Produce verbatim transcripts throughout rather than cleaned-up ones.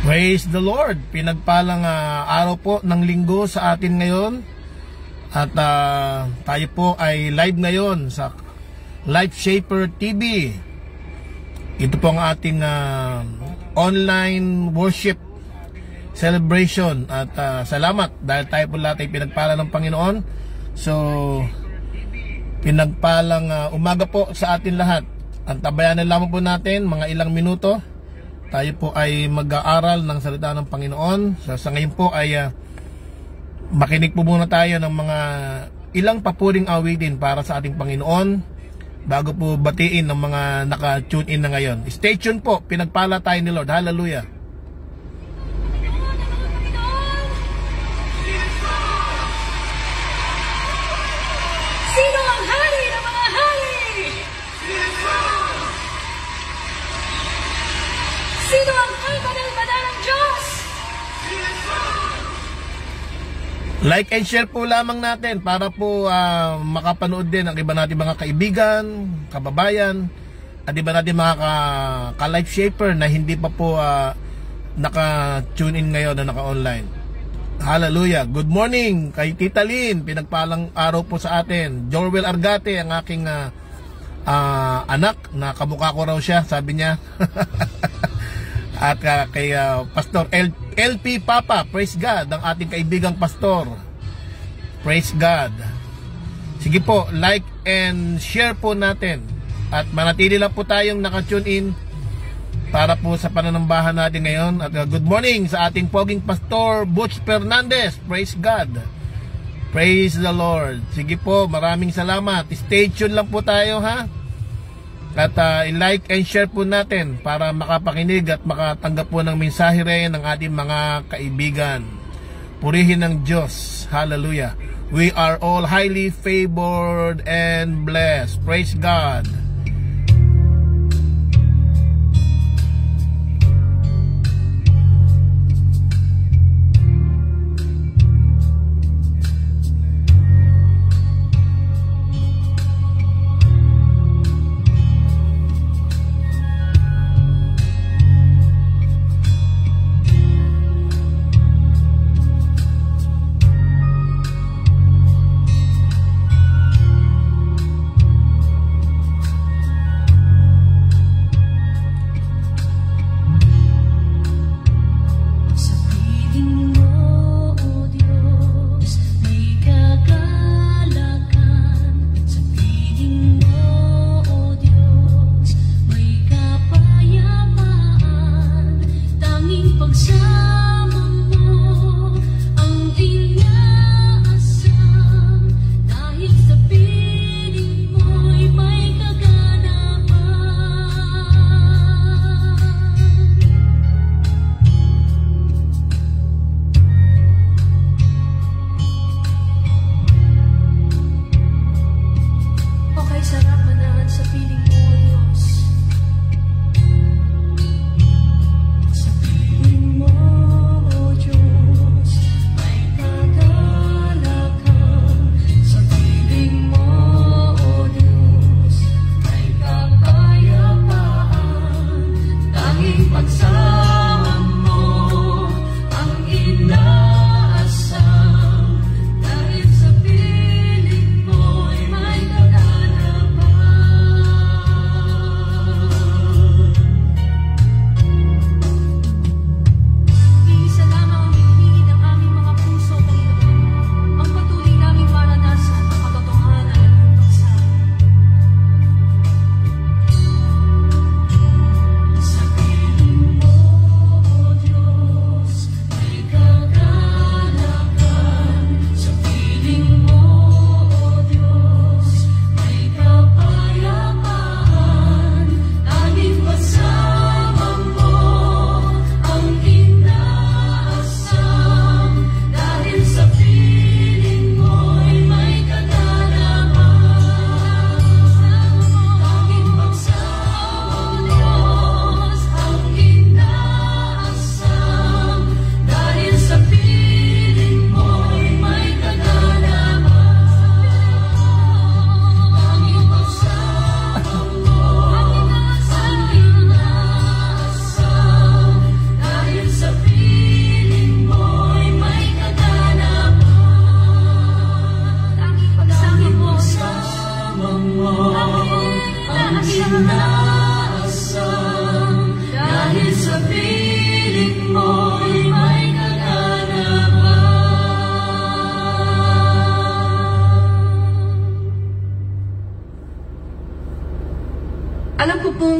Praise the Lord. Pinagpalang uh, araw po ng linggo sa atin ngayon. At uh, tayo po ay live ngayon sa Life Shaper T V. Ito po ang ating uh, online worship celebration. At uh, salamat dahil tayo po lahat ay pinagpala ng Panginoon. So, pinagpalang uh, umaga po sa atin lahat. Ang tabayanan lamang po natin mga ilang minuto. Tayo po ay mag-aaral ng salita ng Panginoon. So, sa ngayon po ay uh, makinig po muna tayo ng mga ilang papuring awitin para sa ating Panginoon bago po batiin ng mga naka-tune in na ngayon. Stay tuned po, pinagpala tayo ni Lord. Hallelujah. Sino ang hari ng mga hari? Sino ang kabanal-banal ng Diyos? Like and share po lamang natin para po uh, makapanood din ang iba natin mga kaibigan, kababayan, at iba natin mga ka-life shaper na hindi pa po uh, naka-tune in ngayon na naka-online. Hallelujah. Good morning kay Tita Lynn. Pinagpalang araw po sa atin. Jorwel Argate, ang aking uh, uh, anak, na kamukha ko raw siya, sabi niya. At uh, kay uh, Pastor L LP Papa, praise God, ang ating kaibigang pastor. Praise God. Sige po, like and share po natin. At manatili lang po tayong naka-tune in para po sa pananambahan natin ngayon. At uh, good morning sa ating poging pastor Butch Fernandez. Praise God. Praise the Lord. Sige po, maraming salamat. Stay tuned lang po tayo, ha. At uh, i-like and share po natin para makapakinig at makatanggap po ng mensahe rin ng ating mga kaibigan. Purihin ng Diyos. Hallelujah. We are all highly favored and blessed. Praise God.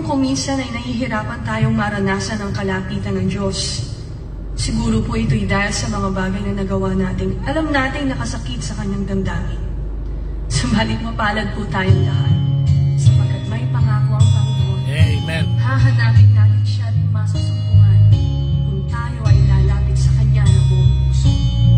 kung minsan ay nahihirapan tayong maranasan ang kalapitan ng Diyos, siguro po ito'y dahil sa mga bagay na nagawa natin. Alam natin nakasakit sa kanyang damdamin. Subalit mapalad po tayong lahat, sapagkat may pangako ang Panginoon. Amen. Hahanapin natin siya at masusumpungan kung tayo ay lalapit sa kanya ng buong puso.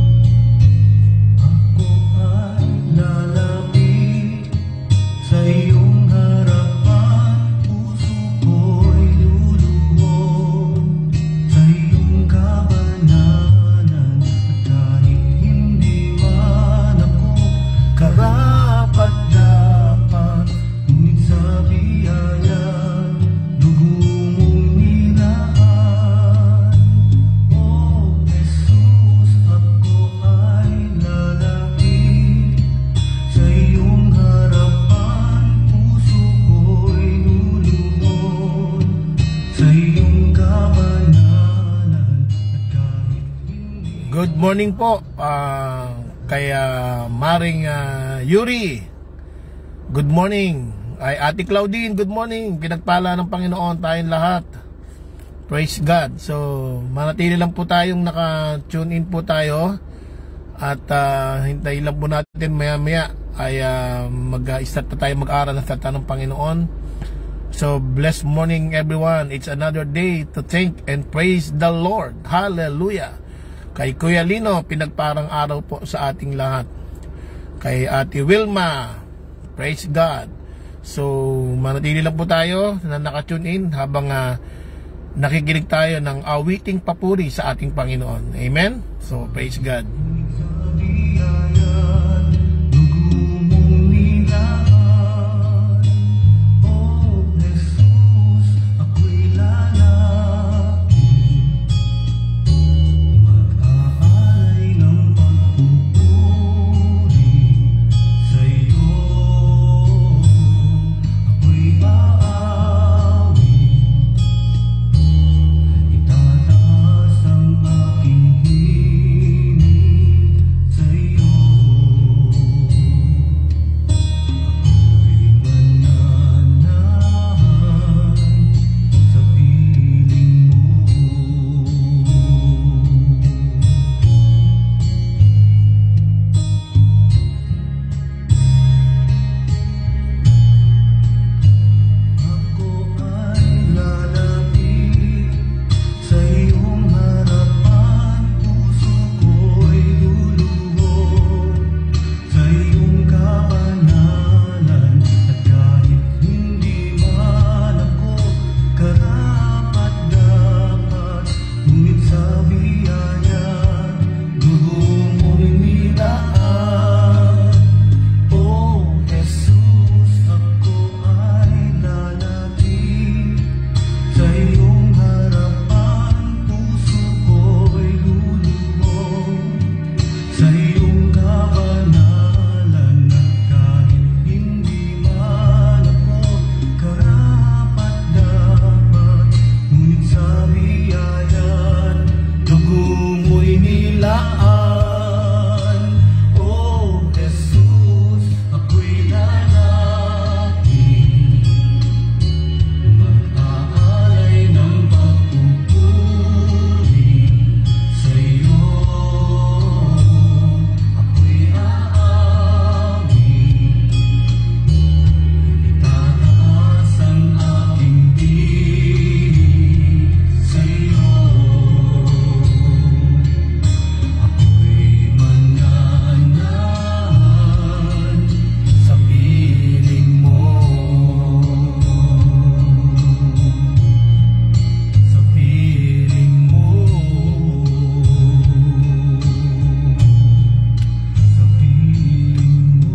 Ako ay lalapit sa iyong harapan, puso ko'y luluhod sa iyong kabanalan. At kahit hindi man ako karapat dapat, ngunit sa biyaya dugo mong nilaan. Oh Jesus, ako ay lalapit sa iyong harapan, puso ko'y luluhod sa iyong kabanalan. At kahit hindi Good morning po ah, kay ah, Maring ah, Yuri. Good morning. Ay Ate Claudine, good morning. Pinagpala ng Panginoon tayong lahat. Praise God. So, manatili lang po tayong naka-tune in po tayo. At ah, hintayin lang po natin maya-maya ay ah, mag-start na tayo mag-aral ng salita ng Panginoon. So, blessed morning everyone. It's another day to thank and praise the Lord. Hallelujah. Kay Kuya Lino, pinagparang araw po sa ating lahat. Kay Ate Wilma, praise God. So, manatili lang po tayo na naka-tune in habang uh, nakikinig tayo ng awiting papuri sa ating Panginoon. Amen? So, praise God. sa biyaya dugo mong nilaan. Oh Jesus, ako'y lalapit, mag-aalay ng pagpupuri sa iyo. Ako'y aawit, itataas ang aking hiling sa iyo. Ako'y mananahan sa piling mo. Ako ay lalapit sa iyong harapan, puso ko'y luluhod sa iyong kabanalan. At kahit hindi man ako karapat dapat, ngunit sa biyaya dugo mo'y nilaan. Oh Jesus, ako ay lalapit sa iyong harapan, puso ko'y luluhod sa iyong kabanalan. At kahit hindi man ako karapat dapat, ngunit sa biyaya dugo mo'y nilaan. Oh Jesus, ako'y lalapit, mag-aalay ng pagpupuri sa iyo. Ako'y aawit, itataas ang aking piling sa iyo. Ako'y mananahan sa piling mo. Sa piling mo. Sa piling mo.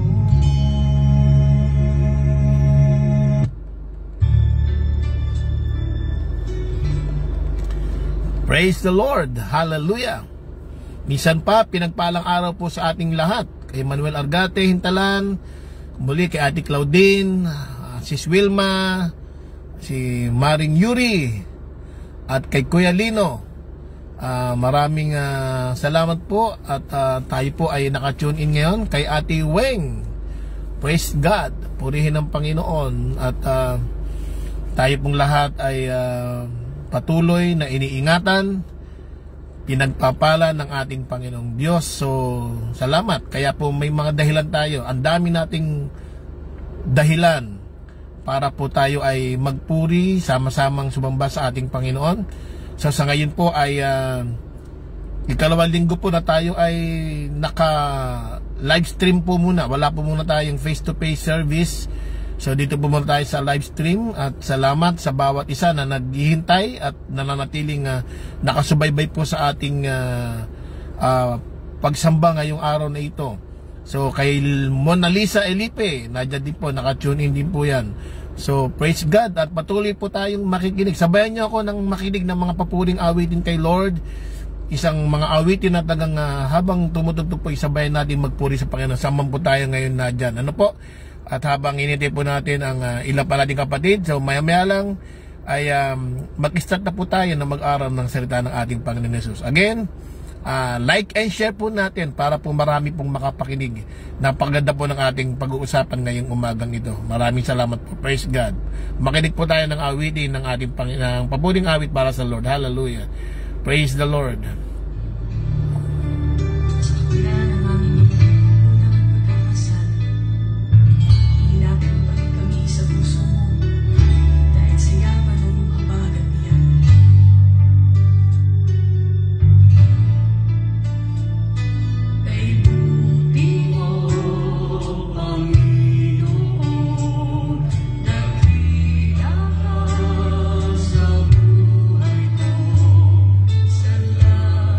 Praise the Lord. Hallelujah. Minsan pa, pinagpalang araw po sa ating lahat. Kay Manuel Argate, Hintalan, muli kay Ate Claudine, ah, Sis Wilma, si Maring Yuri, at kay Kuya Lino. Ah, maraming ah, salamat po at ah, tayo po ay naka-tune in ngayon kay Ate Weng. Praise God. Purihin ang Panginoon. At ah, tayo pong lahat ay uh, patuloy na iniingatan, pinagpapala ng ating Panginoong Diyos. So, salamat. Kaya po may mga dahilan tayo. Ang dami nating dahilan para po tayo ay magpuri, sama-samang sumamba sa ating Panginoon. So, sa ngayon po ay uh, ikalawang linggo po na tayo ay naka live stream po muna. Wala po muna tayong face-to-face service. So dito po muna tayo sa live stream, at salamat sa bawat isa na naghihintay at nananatiling uh, nakasubaybay po sa ating uh, uh, pagsamba ngayong araw na ito. So kay Mona Lisa Elipe, nadyan din po, naka-tune in din po yan. So praise God, at patuloy po tayong makikinig. Sabayan niyo ako ng makinig ng mga papuring awitin kay Lord. Isang mga awitin na tagang uh, habang tumutugtog po, isabayan natin magpuri sa Panginoon. Samang po tayo ngayon na dyan. Ano po? At habang inintay po natin ang uh, ilang pa nating kapatid, so maya maya lang ay um, mag-start na po tayo na mag-aral ng salita ng ating Panginoon Jesus. Again, uh, like and share po natin para po marami pong makapakinig. Napakaganda po ng ating pag-uusapan ngayong umagang ito. Maraming salamat po. Praise God. Makinig po tayo ng awitin ng ating Panginoon, papuring awit para sa Lord. Hallelujah. Praise the Lord. Sa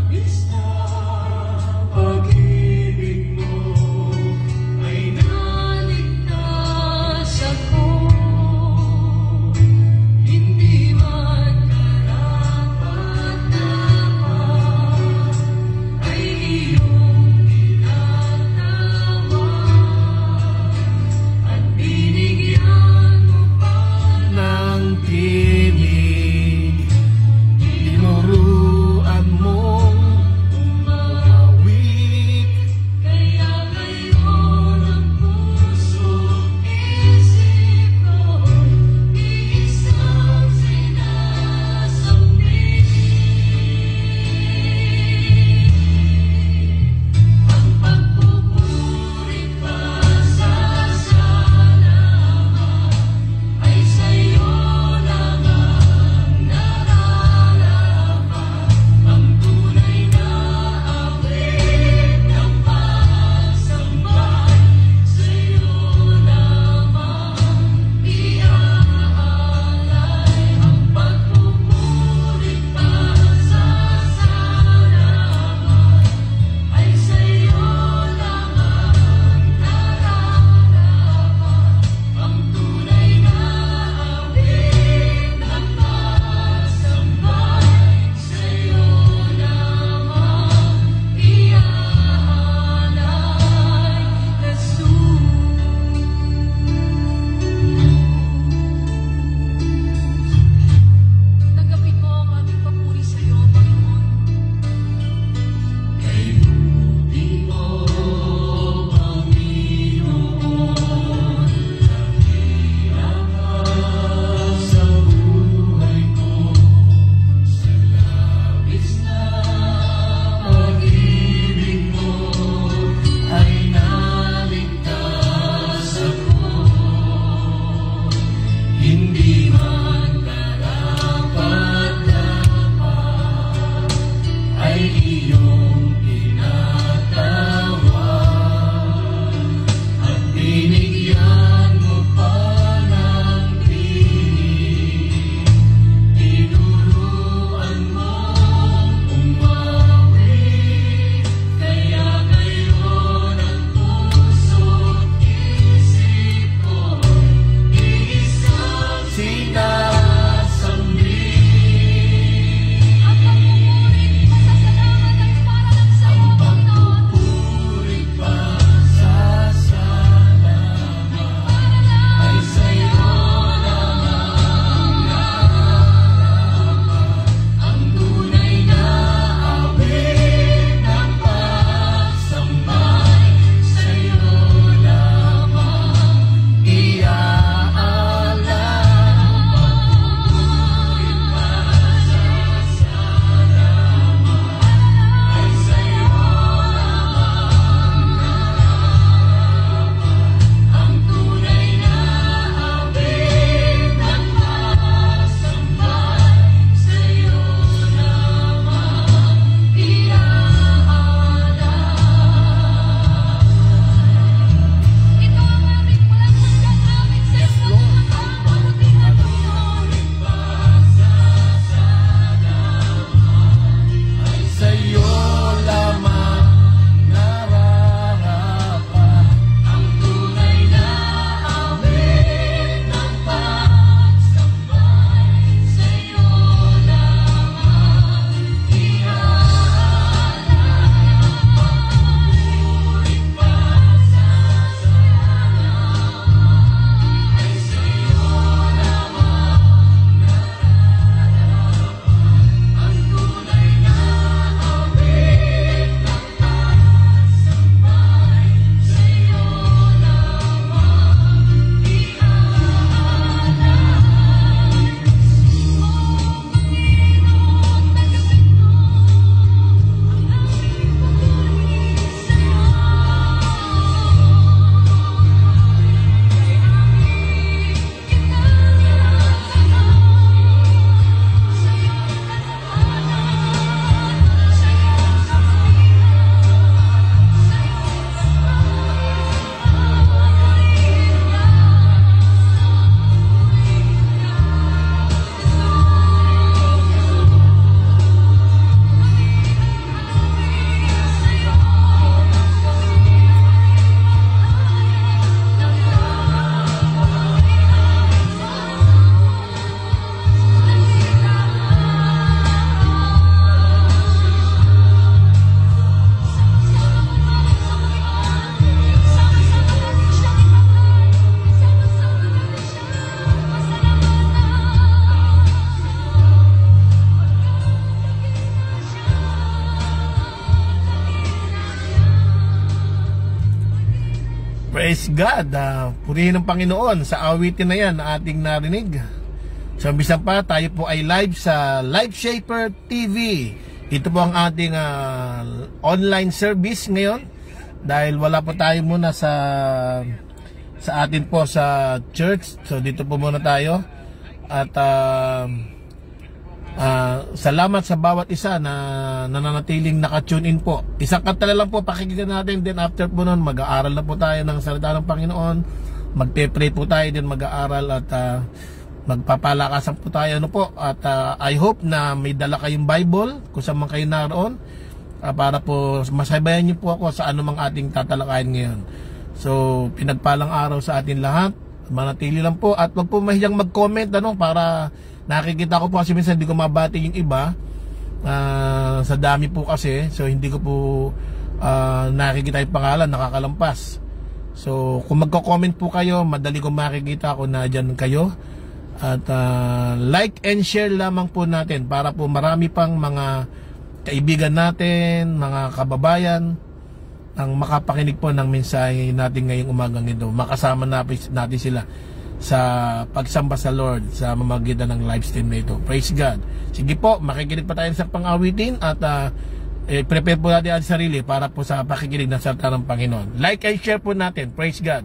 Praise God. Uh, purihin ng Panginoon sa awitin na yan na ating narinig. So, bisan pa, tayo po ay live sa Life Shaper T V. Ito po ang ating uh, online service ngayon. Dahil wala po tayo muna sa sa atin po sa church. So, dito po muna tayo. At uh, uh, salamat sa bawat isa na nananatiling naka-tune in po. Isang kanta lang po pakikinggan natin. Then after po nun, mag-aaral na po tayo ng salita ng Panginoon. Magpe-pray po tayo din, mag-aaral at uh, magpapalakasan po tayo. Ano po? At uh, I hope na may dala kayong Bible kung saan man kayo naroon, uh, para po masabayan niyo po ako sa anumang ating tatalakayin ngayon. So, pinagpalang araw sa atin lahat. Manatili lang po at wag po mahiyang mag-comment, ano, para nakikita ko po kasi minsan hindi ko mabati yung iba, uh, sa dami po kasi, so hindi ko po uh, nakikita yung pangalan, nakakalampas. So kung magko-comment po kayo, madali ko makikita kung na dyan kayo. At uh, like and share lamang po natin para po marami pang mga kaibigan natin, mga kababayan ang makapakinig po ng mensahe natin ngayong umagang ito. Makasama natin sila sa pagsamba sa Lord sa mamagitan ng live stream na ito. Praise God. Sige po, makikinig pa tayo sa pang-awitin at uh, eh, prepare po natin ang sarili para po sa pakikinig ng salita ng Panginoon. Like and share po natin. Praise God.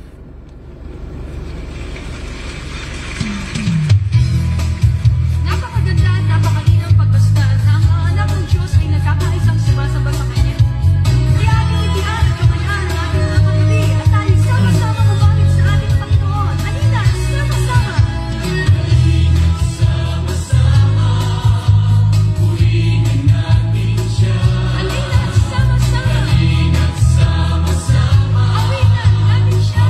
Napakaganda at napakalinang pagbasta na ang mga anak ng Diyos ay nagkakaisang sumasamba sa Kanya. Kaya ating itihan at kamayaan ang ating mga kapatid at tayo sama-sama gumamit sa ating Panginoon. Halina, sama-sama! Halina, sama-sama! Awitan natin siya!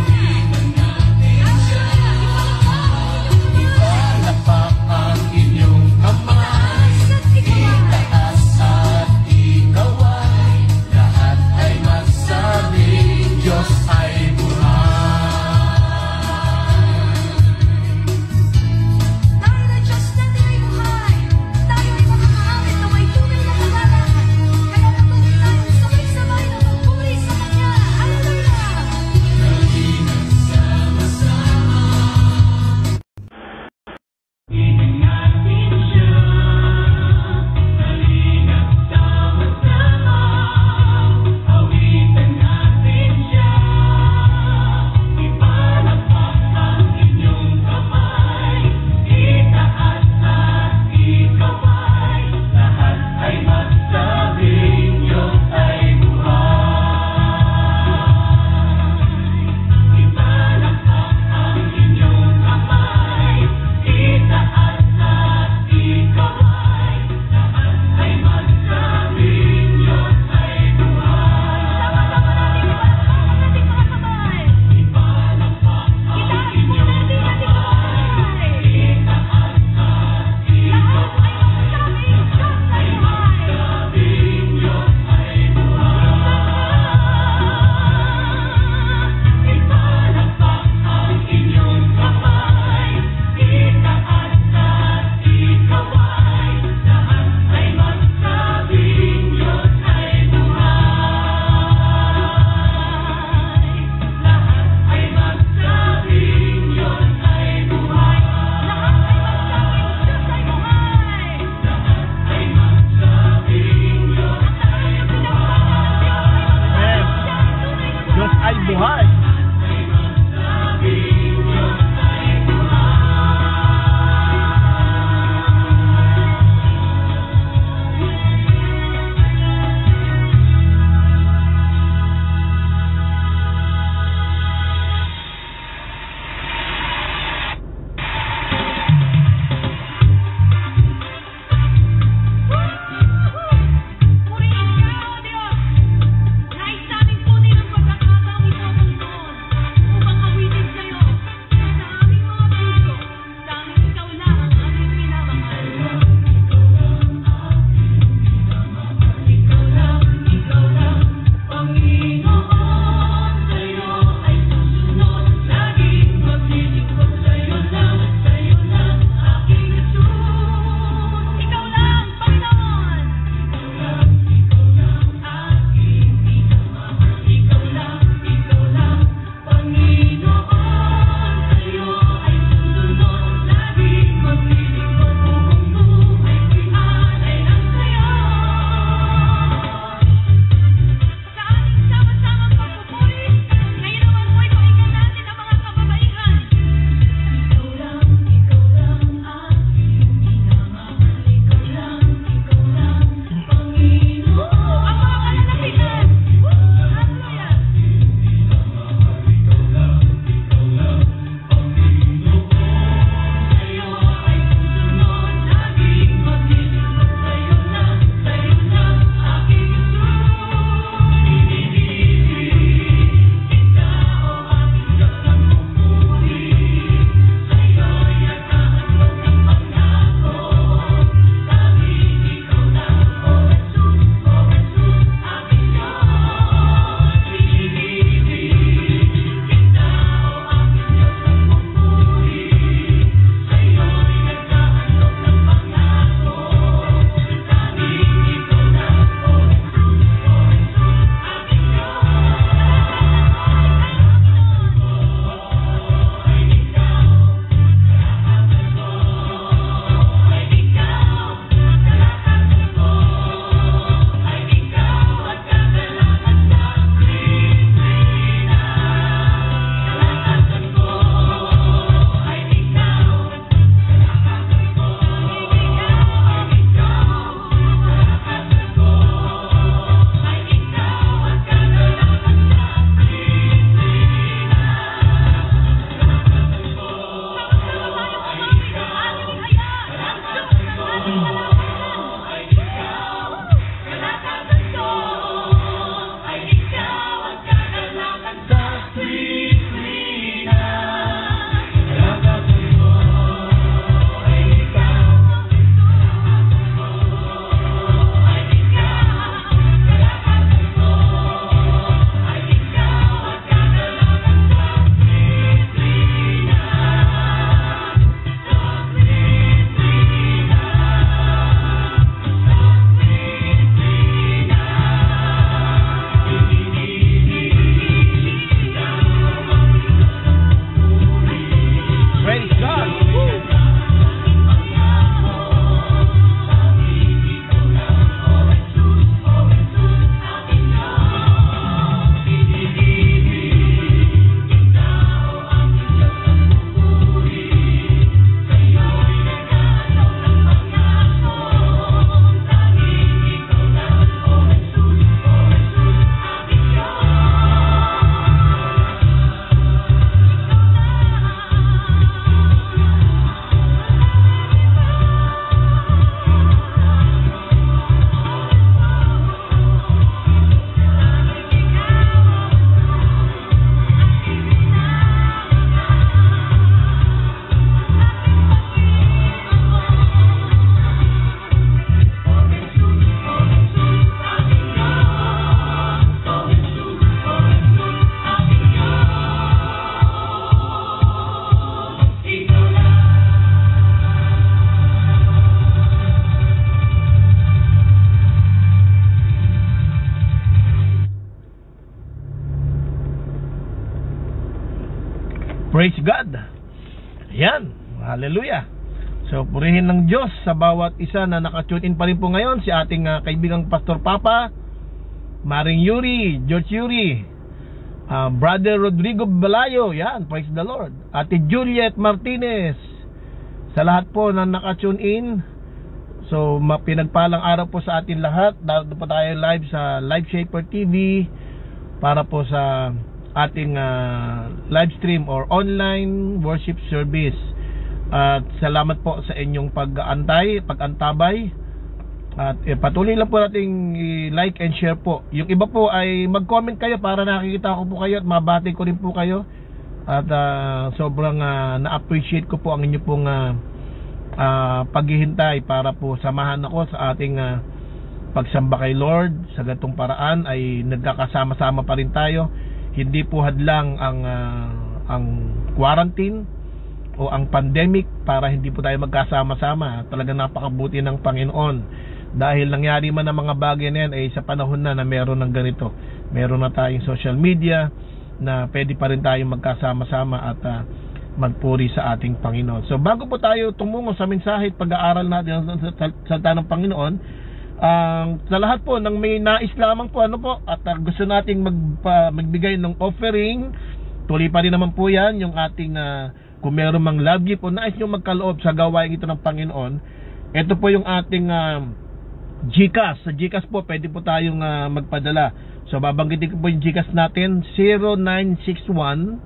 Praise God. Yan. Hallelujah. So purihin ng Diyos sa bawat isa na naka-tune in pa rin po ngayon. Si ating uh, kaibigang Pastor Papa, Maring Yuri, George Yuri, uh, Brother Rodrigo Balayo. Yan, praise the Lord. Ate Juliet Martinez, sa lahat po na naka-tune in. So mapinagpalang araw po sa atin lahat. Dahil po tayo live sa Live Shaper T V para po sa ating uh, live stream or online worship service. At salamat po sa inyong pag-antay, pag-antabay. At eh, patuloy lang po nating i-like and share po. Yung iba po ay mag-comment kayo para nakikita ko po kayo at mabati ko rin po kayo. At uh, sobrang uh, na-appreciate ko po ang inyo pong uh, uh, paghihintay para po samahan ako sa ating uh, pagsamba kay Lord. Sa ganitong paraan ay nagkakasama-sama pa rin tayo. Hindi po hadlang ang uh, ang quarantine o ang pandemic para hindi po tayo magkasama-sama. Talagang napakabuti ng Panginoon. Dahil nangyari man ang mga bagay na yan ay sa panahon na na meron ng ganito. Meron na tayong social media na pwede pa rin tayong magkasama-sama at uh, magpuri sa ating Panginoon. So bago po tayo tumungo sa mensahe at pag-aaral natin sa salita ng Panginoon, Uh, sa lahat po ng may nais lamang po ano po at uh, gusto nating magpa, magbigay ng offering, tuloy pa rin naman po yan yung ating uh, kung meron mang love gift o nais nyo magkaloob sa gawain ito ng Panginoon. Ito po yung ating uh, GCash. Sa GCash po pwede po tayong uh, magpadala. So babanggitin ko po yung GCash natin, zero nine six one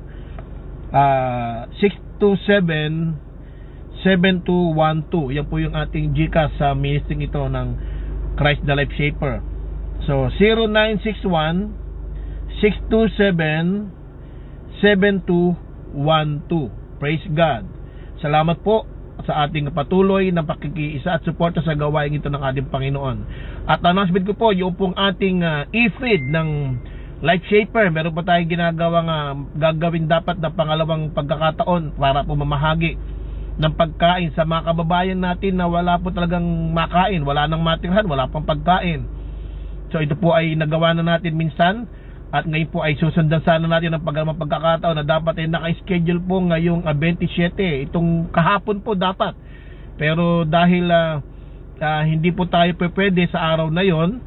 six two seven seven two one two. Yan po yung ating GCash sa ministry ito ng Christ the Life Shaper. So zero nine six one six two seven seven two one two. Praise God. Salamat po sa ating patuloy na pakikiisa at suporta sa gawain ito ng ating Panginoon. At announcement ko po yung pong ating uh, e-feed ng Life Shaper. Meron pa tayong ginagawang uh, gagawin dapat na pangalawang pagkakataon para po mamahagi ng pagkain sa mga kababayan natin na wala po talagang makain, wala nang matirhan, wala pang pagkain. So ito po ay nagawa na natin minsan at ngayon po ay susundan sana natin ang pagkakamang pagkakataon na dapat ay naka-schedule po ngayong uh, twenty-seven, itong kahapon po dapat. Pero dahil uh, uh, hindi po tayo pwede sa araw na yon,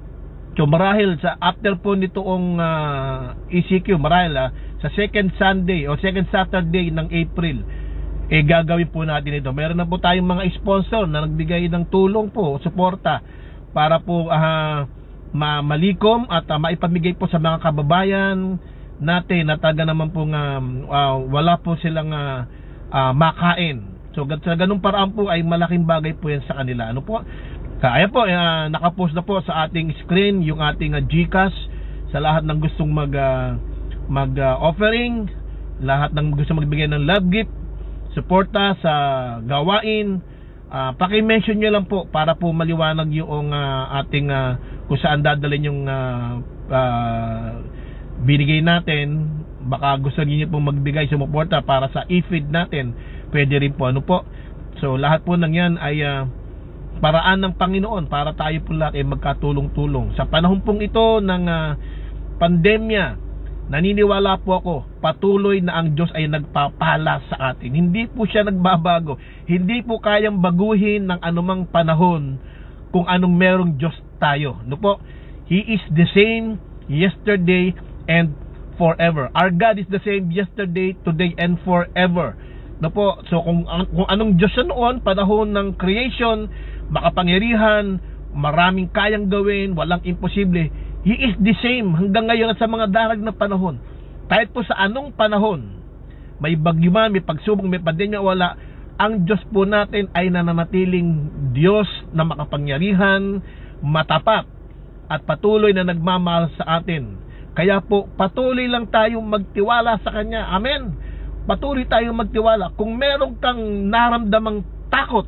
so marahil sa after po nitoong uh, E C Q, marahil uh, sa second Sunday o second Saturday ng April, eh gagawin po natin ito. Meron na po tayong mga sponsor na nagbigay ng tulong po, suporta para po uh, ma malikom at uh, maipamigay po sa mga kababayan natin na taga naman po uh, uh, wala po silang uh, uh, makain. So sa ganung paraan po ay malaking bagay po yan sa kanila. Ano po? Kaya po uh, nakapost na po sa ating screen yung ating uh, GCash sa lahat ng gustong mag uh, mag uh, offering, lahat ng gusto magbigay ng love gift, suporta sa gawain, uh, paki-mention nyo lang po para po maliwanag yung uh, ating uh, kung saan dadalhin yung uh, uh, binigay natin. Baka gusto niyo pong magbigay sumuporta para sa e-feed natin, pwede rin po. Ano po? So lahat po ng yan ay uh, paraan ng Panginoon para tayo po lahat ay magkatulong-tulong. Sa panahon pong ito ng uh, pandemya, naniniwala po ako patuloy na ang Diyos ay nagpapala sa atin. Hindi po siya nagbabago. Hindi po kayang baguhin ng anumang panahon kung anong merong Diyos tayo. No po? He is the same yesterday and forever. Our God is the same yesterday, today, and forever. No po? So kung, kung anong Diyos siya noon, panahon ng creation, makapangyarihan, maraming kayang gawin, walang imposible, He is the same hanggang ngayon at sa mga darag na panahon. Kahit po sa anong panahon, may bagyo man, may pagsubok, may pandemya, wala, ang Diyos po natin ay nananatiling Diyos na makapangyarihan, matapat, at patuloy na nagmamahal sa atin. Kaya po, patuloy lang tayong magtiwala sa Kanya. Amen. Patuloy tayong magtiwala. Kung meron kang naramdamang takot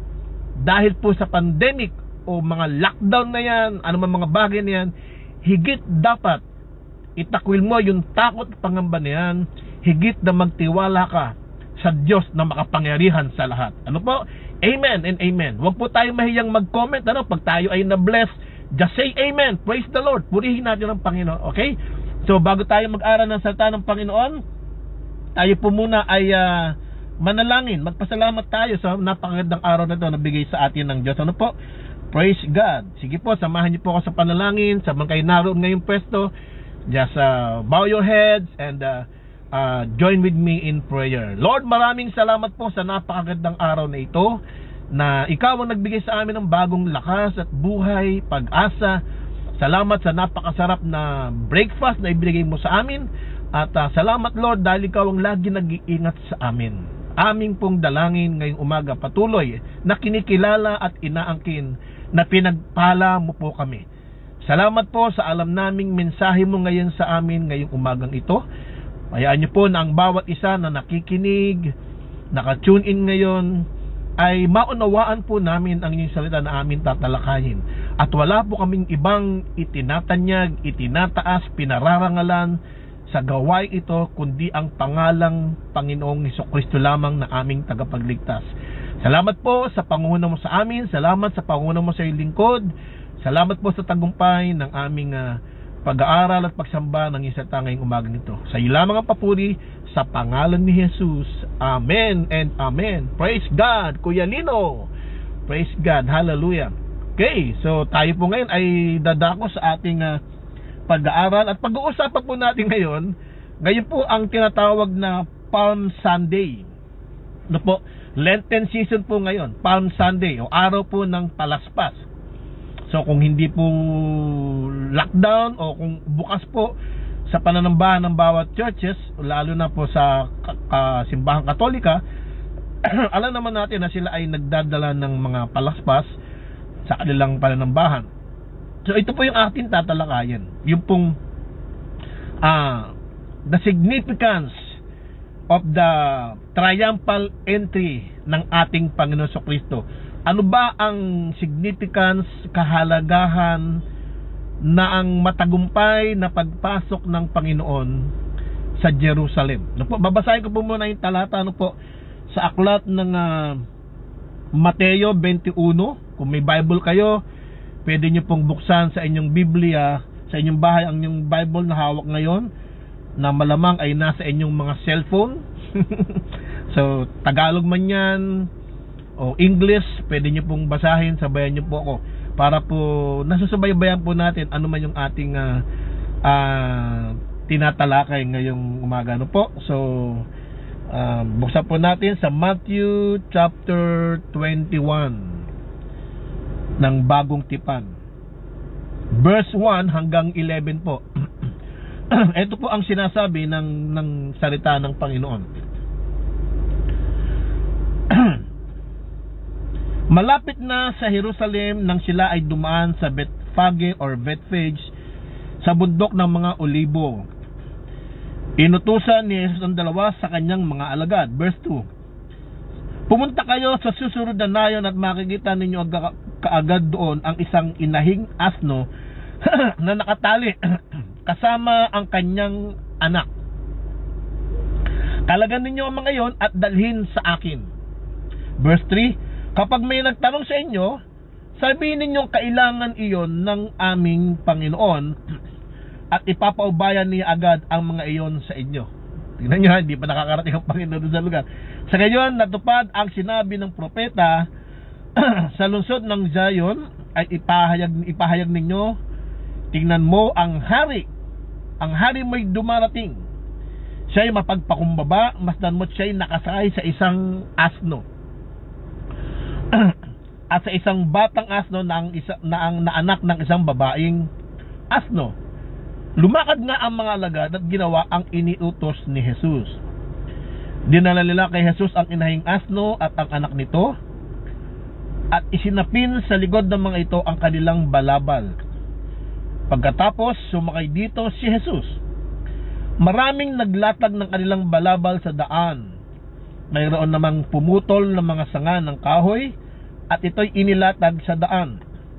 dahil po sa pandemic o mga lockdown na yan, anumang mga bagay na yan, higit dapat itakwil mo yung takot at pangamba na yan, higit na magtiwala ka sa Diyos na makapangyarihan sa lahat. Ano po? Amen and amen. Huwag po tayong mahiyang mag-comment. Ano? Pag tayo ay na-bless, just say amen. Praise the Lord. Purihin natin ang Panginoon. Okay? So bago tayo mag-aral ng salita ng Panginoon, tayo po muna ay uh, manalangin, magpasalamat tayo sa napakagandang araw na ito na bigay sa atin ng Diyos. Ano po? Praise God. Sige po, samahan niyo po ako sa panalangin. Sa mga kayo naroon ngayong pwesto, just uh, bow your heads and uh, uh, join with me in prayer. Lord, maraming salamat po sa napakagandang araw na ito, na ikaw ang nagbigay sa amin ng bagong lakas at buhay, pag-asa. Salamat sa napakasarap na breakfast na ibigay mo sa amin. At uh, salamat Lord dahil ikaw ang lagi nag-iingat sa amin. Aming pong dalangin ngayong umaga patuloy na kinikilala at inaangkin na pinagpala mo po kami. Salamat po sa alam naming mensahe mo ngayon sa amin ngayong umagang ito. Hayaan niyo po na ang bawat isa na nakikinig, naka-tune in ngayon, ay maunawaan po namin ang inyong salita na amin tatalakayin. At wala po kaming ibang itinatanyag, itinataas, pinararangalan sa gawain ito, kundi ang pangalang Panginoong Hesukristo lamang na aming tagapagligtas. Salamat po sa pangunguna mo sa amin. Salamat sa pangunguna mo sa iyong lingkod. Salamat po sa tagumpay ng aming uh, pag-aaral at pagsamba ng isa ngayong umagang ito. Sa iyo lamang ang papuri, sa pangalan ni Jesus. Amen and amen. Praise God, Kuya Lino. Praise God. Hallelujah. Okay, so tayo po ngayon ay dadako sa ating uh, pag-aaral at pag-uusapan po natin ngayon. Ngayon po ang tinatawag na Palm Sunday. Ano po? Lenten season po ngayon. Palm Sunday o araw po ng palaspas. So kung hindi po lockdown o kung bukas po sa pananambahan ng bawat churches, lalo na po sa uh, simbahang Katolika, alam naman natin na sila ay nagdadala ng mga palaspas sa kanilang pananambahan. So ito po yung ating tatalakayan, yung pong uh, the significance of the triumphal entry ng ating Panginoon Jesucristo. Ano ba ang significance, kahalagahan na ang matagumpay na pagpasok ng Panginoon sa Jerusalem? Ano po, babasahin ko po muna yung talata ano po, sa aklat ng uh, Mateo twenty-one. Kung may Bible kayo, pwede nyo pong buksan sa inyong Biblia, sa inyong bahay ang inyong Bible na hawak ngayon, na malamang ay nasa inyong mga cellphone. So, Tagalog man yan, o English, pwede nyo pong basahin, sabayan nyo po ako. Para po, nasusubaybayan po natin ano man yung ating uh, uh, tinatalakay ngayong umaga. Ano po? So, uh, buksan po natin sa Matthew chapter twenty-one. Ng bagong tipan, verse one hanggang eleven po. Ito po ang sinasabi ng, ng salita ng Panginoon. Malapit na sa Jerusalem nang sila ay dumaan sa Bethphage or Bethphage, sa bundok ng mga Olibo. Inutusan ni Jesus ang dalawa sa kanyang mga alagad. Verse two. Pumunta kayo sa susunod na nayon at makikita ninyo kaagad doon ang isang inahing asno na nakatali kasama ang kanyang anak. Kalagan ninyo ang mga iyon at dalhin sa akin. Verse three. Kapag may nagtanong sa inyo, sabihin ninyong kailangan iyon ng aming Panginoon at ipapaubayan niya agad ang mga iyon sa inyo. Tingnan nyo ha, hindi pa nakakarating ang Panginoon sa lugar. Sa gayon, natupad ang sinabi ng propeta, sa lungsod ng Zion ay ipahayag, ipahayag ninyo, tingnan mo ang hari, ang hari mo'y dumarating. Siya'y mapagpakumbaba, masdan mo't siya'y nakasakay sa isang asno. At sa isang batang asno na ang, isa, na ang naanak ng isang babaeng asno. Lumakad nga ang mga alagad at ginawa ang iniutos ni Jesus. Dinala nila kay Jesus ang inahing asno at ang anak nito, at isinapin sa likod ng mga ito ang kanilang balabal. Pagkatapos sumakay dito si Jesus, maraming naglatag ng kanilang balabal sa daan. Mayroon namang pumutol ng mga sanga ng kahoy at ito'y inilatag sa daan.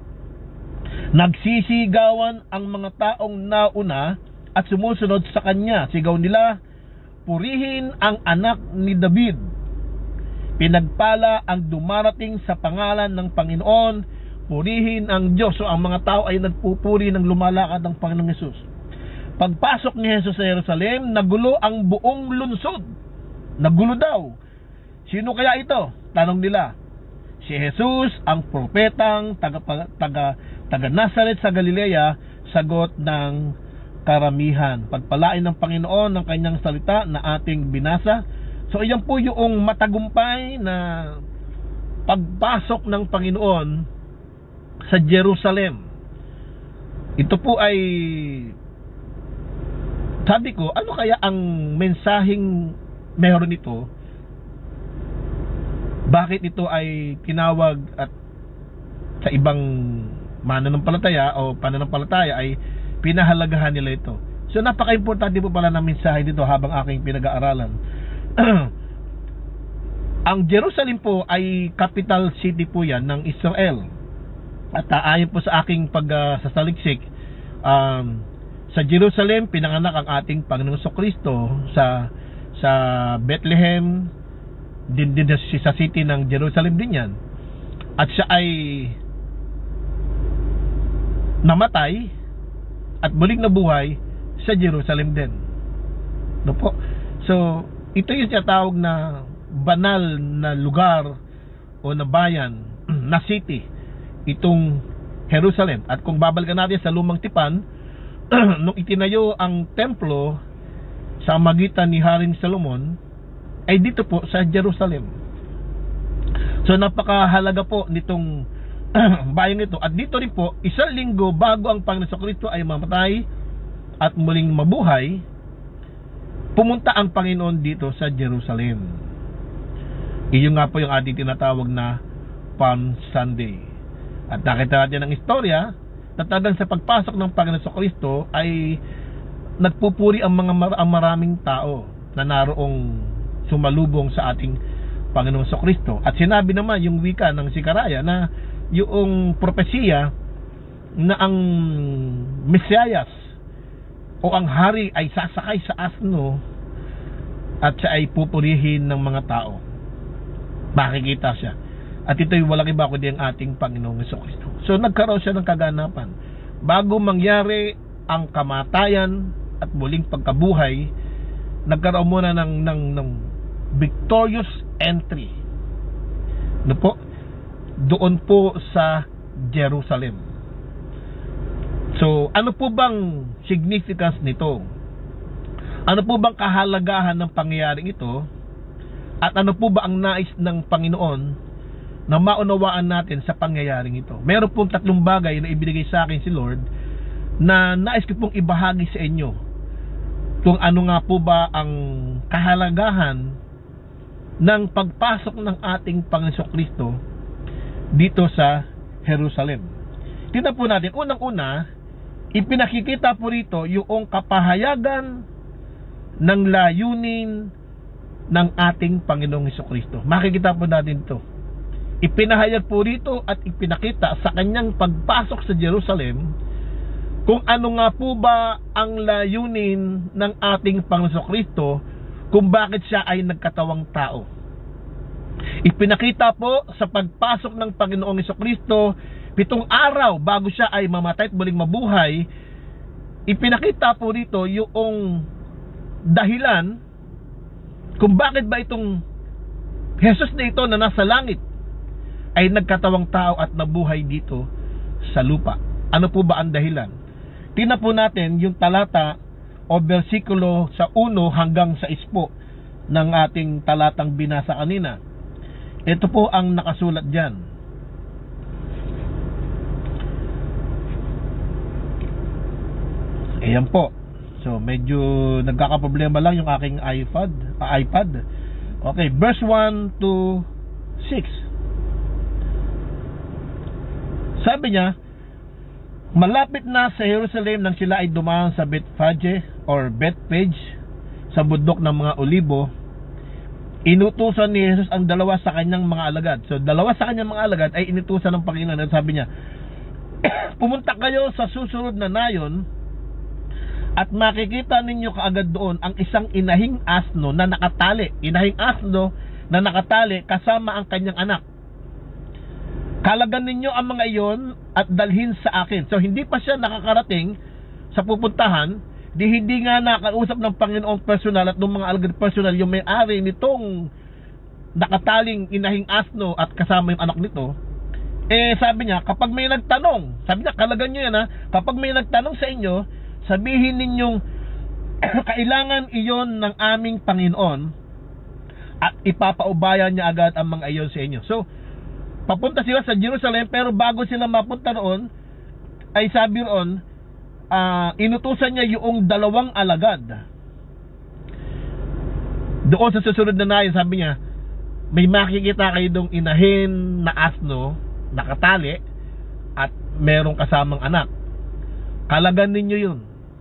Nagsisigawan ang mga taong nauna at sumusunod sa kanya. Sigaw nila, purihin ang anak ni David. Pinagpala ang dumarating sa pangalan ng Panginoon. Purihin ang Diyos. So ang mga tao ay nagpupuri ng lumalakad ng Panginoong Hesus. Pagpasok ni Jesus sa Jerusalem, nagulo ang buong lungsod. Nagulo daw. Sino kaya ito? Tanong nila. Si Jesus, ang propetang taga, taga, taga Nazareth sa Galilea, sagot ng karamihan. Pagpalain ng Panginoon ng kanyang salita na ating binasa. So iyan po yung matagumpay na pagpasok ng Panginoon sa Jerusalem. Ito po ay, sabi ko, ano kaya ang mensaheng meron ito? Bakit ito ay tinawag at sa ibang mananampalataya o pananampalataya ay pinahalagahan nila ito? So napaka-importante po pala ng mensahe dito habang aking pinag-aaralan. Ang Jerusalem po ay capital city po yan ng Israel. At uh, ayon po sa aking pagsasaliksik, uh, um, sa Jerusalem pinanganak ang ating Panginoong Kristo sa sa Bethlehem, din din sa city ng Jerusalem din yan. At siya ay namatay at muling nabuhay sa Jerusalem din. No po. So ito yung tinatawag na banal na lugar o na bayan, na city, itong Jerusalem. At kung babalikan natin sa lumang tipan, nung itinayo ang templo sa magitan ni Haring Solomon, ay dito po sa Jerusalem. So napakahalaga po nitong bayan ito. At dito rin po, isang linggo bago ang Panginoon Kristo ay mamatay at muling mabuhay, pumunta ang Panginoon dito sa Jerusalem. Iyon nga po yung ating tinatawag na Palm Sunday. At nakita natin ang istorya na talagang sa pagpasok ng Panginoon Kristo ay nagpupuri ang mga mar ang maraming tao na naroong sumalubong sa ating Panginoon Kristo. At sinabi naman yung wika ng Sikaraya na yung propesiya na ang Mesiyas o ang hari ay sasakay sa asno at siya ay pupurihin ng mga tao. Makikita siya. At ito'y walang iba kundi ang ating Panginoong Kristo. So nagkaroon siya ng kaganapan. Bago mangyari ang kamatayan at muling pagkabuhay, nagkaroon muna ng, ng, ng victorious entry. No po? Doon po sa Jerusalem. So ano po bang significance nito? Ano po bang kahalagahan ng pangyayaring ito? At ano po ba ang nais ng Panginoon na maunawaan natin sa pangyayaring ito? Meron pong tatlong bagay na ibinigay sa akin si Lord na nais ko pong ibahagi sa inyo. Kung ano nga po ba ang kahalagahan ng pagpasok ng ating Panginoon Kristo dito sa Jerusalem. Tingnan po natin, unang-una, ipinakikita po rito yung kapahayagan ng layunin ng ating Panginoong Kristo. Makikita po natin ito. Ipinahayag po rito at ipinakita sa kanyang pagpasok sa Jerusalem kung ano nga po ba ang layunin ng ating Panginoong Kristo, kung bakit siya ay nagkatawang tao. Ipinakita po sa pagpasok ng Panginoong Kristo, pitong araw bago siya ay mamatay at muling mabuhay, ipinakita po rito yung dahilan kung bakit ba itong Jesus na ito na nasa langit ay nagkatawang tao at nabuhay dito sa lupa. Ano po ba ang dahilan? Tingnan po natin yung talata o bersikulo sa uno hanggang sa ispo ng ating talatang binasa kanina. Ito po ang nakasulat dyan. Ayan po. So medyo nagkakaproblema lang yung aking iPad, uh, iPad. Okay, verse one to six. Sabi niya, malapit na sa Jerusalem nang sila ay dumaan sa Bethphage or Bethphage sa bundok ng mga Olibo, inutusan ni Jesus ang dalawa sa kanyang mga alagad. So dalawa sa kanyang mga alagad ay inutusan ng Panginoon. At sabi niya, pumunta kayo sa susunod na nayon at makikita ninyo kaagad doon ang isang inahing asno na nakatali. Inahing asno na nakatali kasama ang kanyang anak. Kalagan ninyo ang mga iyon at dalhin sa akin. So hindi pa siya nakakarating sa pupuntahan, di hindi nga nakausap ng Panginoong personal at ng mga alagad personal yung may-ari nitong nakataling inahing asno at kasama yung anak nito. Eh sabi niya, kapag may nagtanong, sabi niya, kalagan nyo yan ha, kapag may nagtanong sa inyo, sabihin ninyong kailangan iyon ng aming Panginoon at ipapaubayan niya agad ang mga iyon sa inyo. So, papunta sila sa Jerusalem, pero bago sila mapunta roon, ay sabi roon, uh, inutusan niya yung dalawang alagad. Doon sa susunod na nayon, sabi niya, may makikita kayo dong inahin na asno, nakatali, at merong kasamang anak. Kalagan ninyo yun.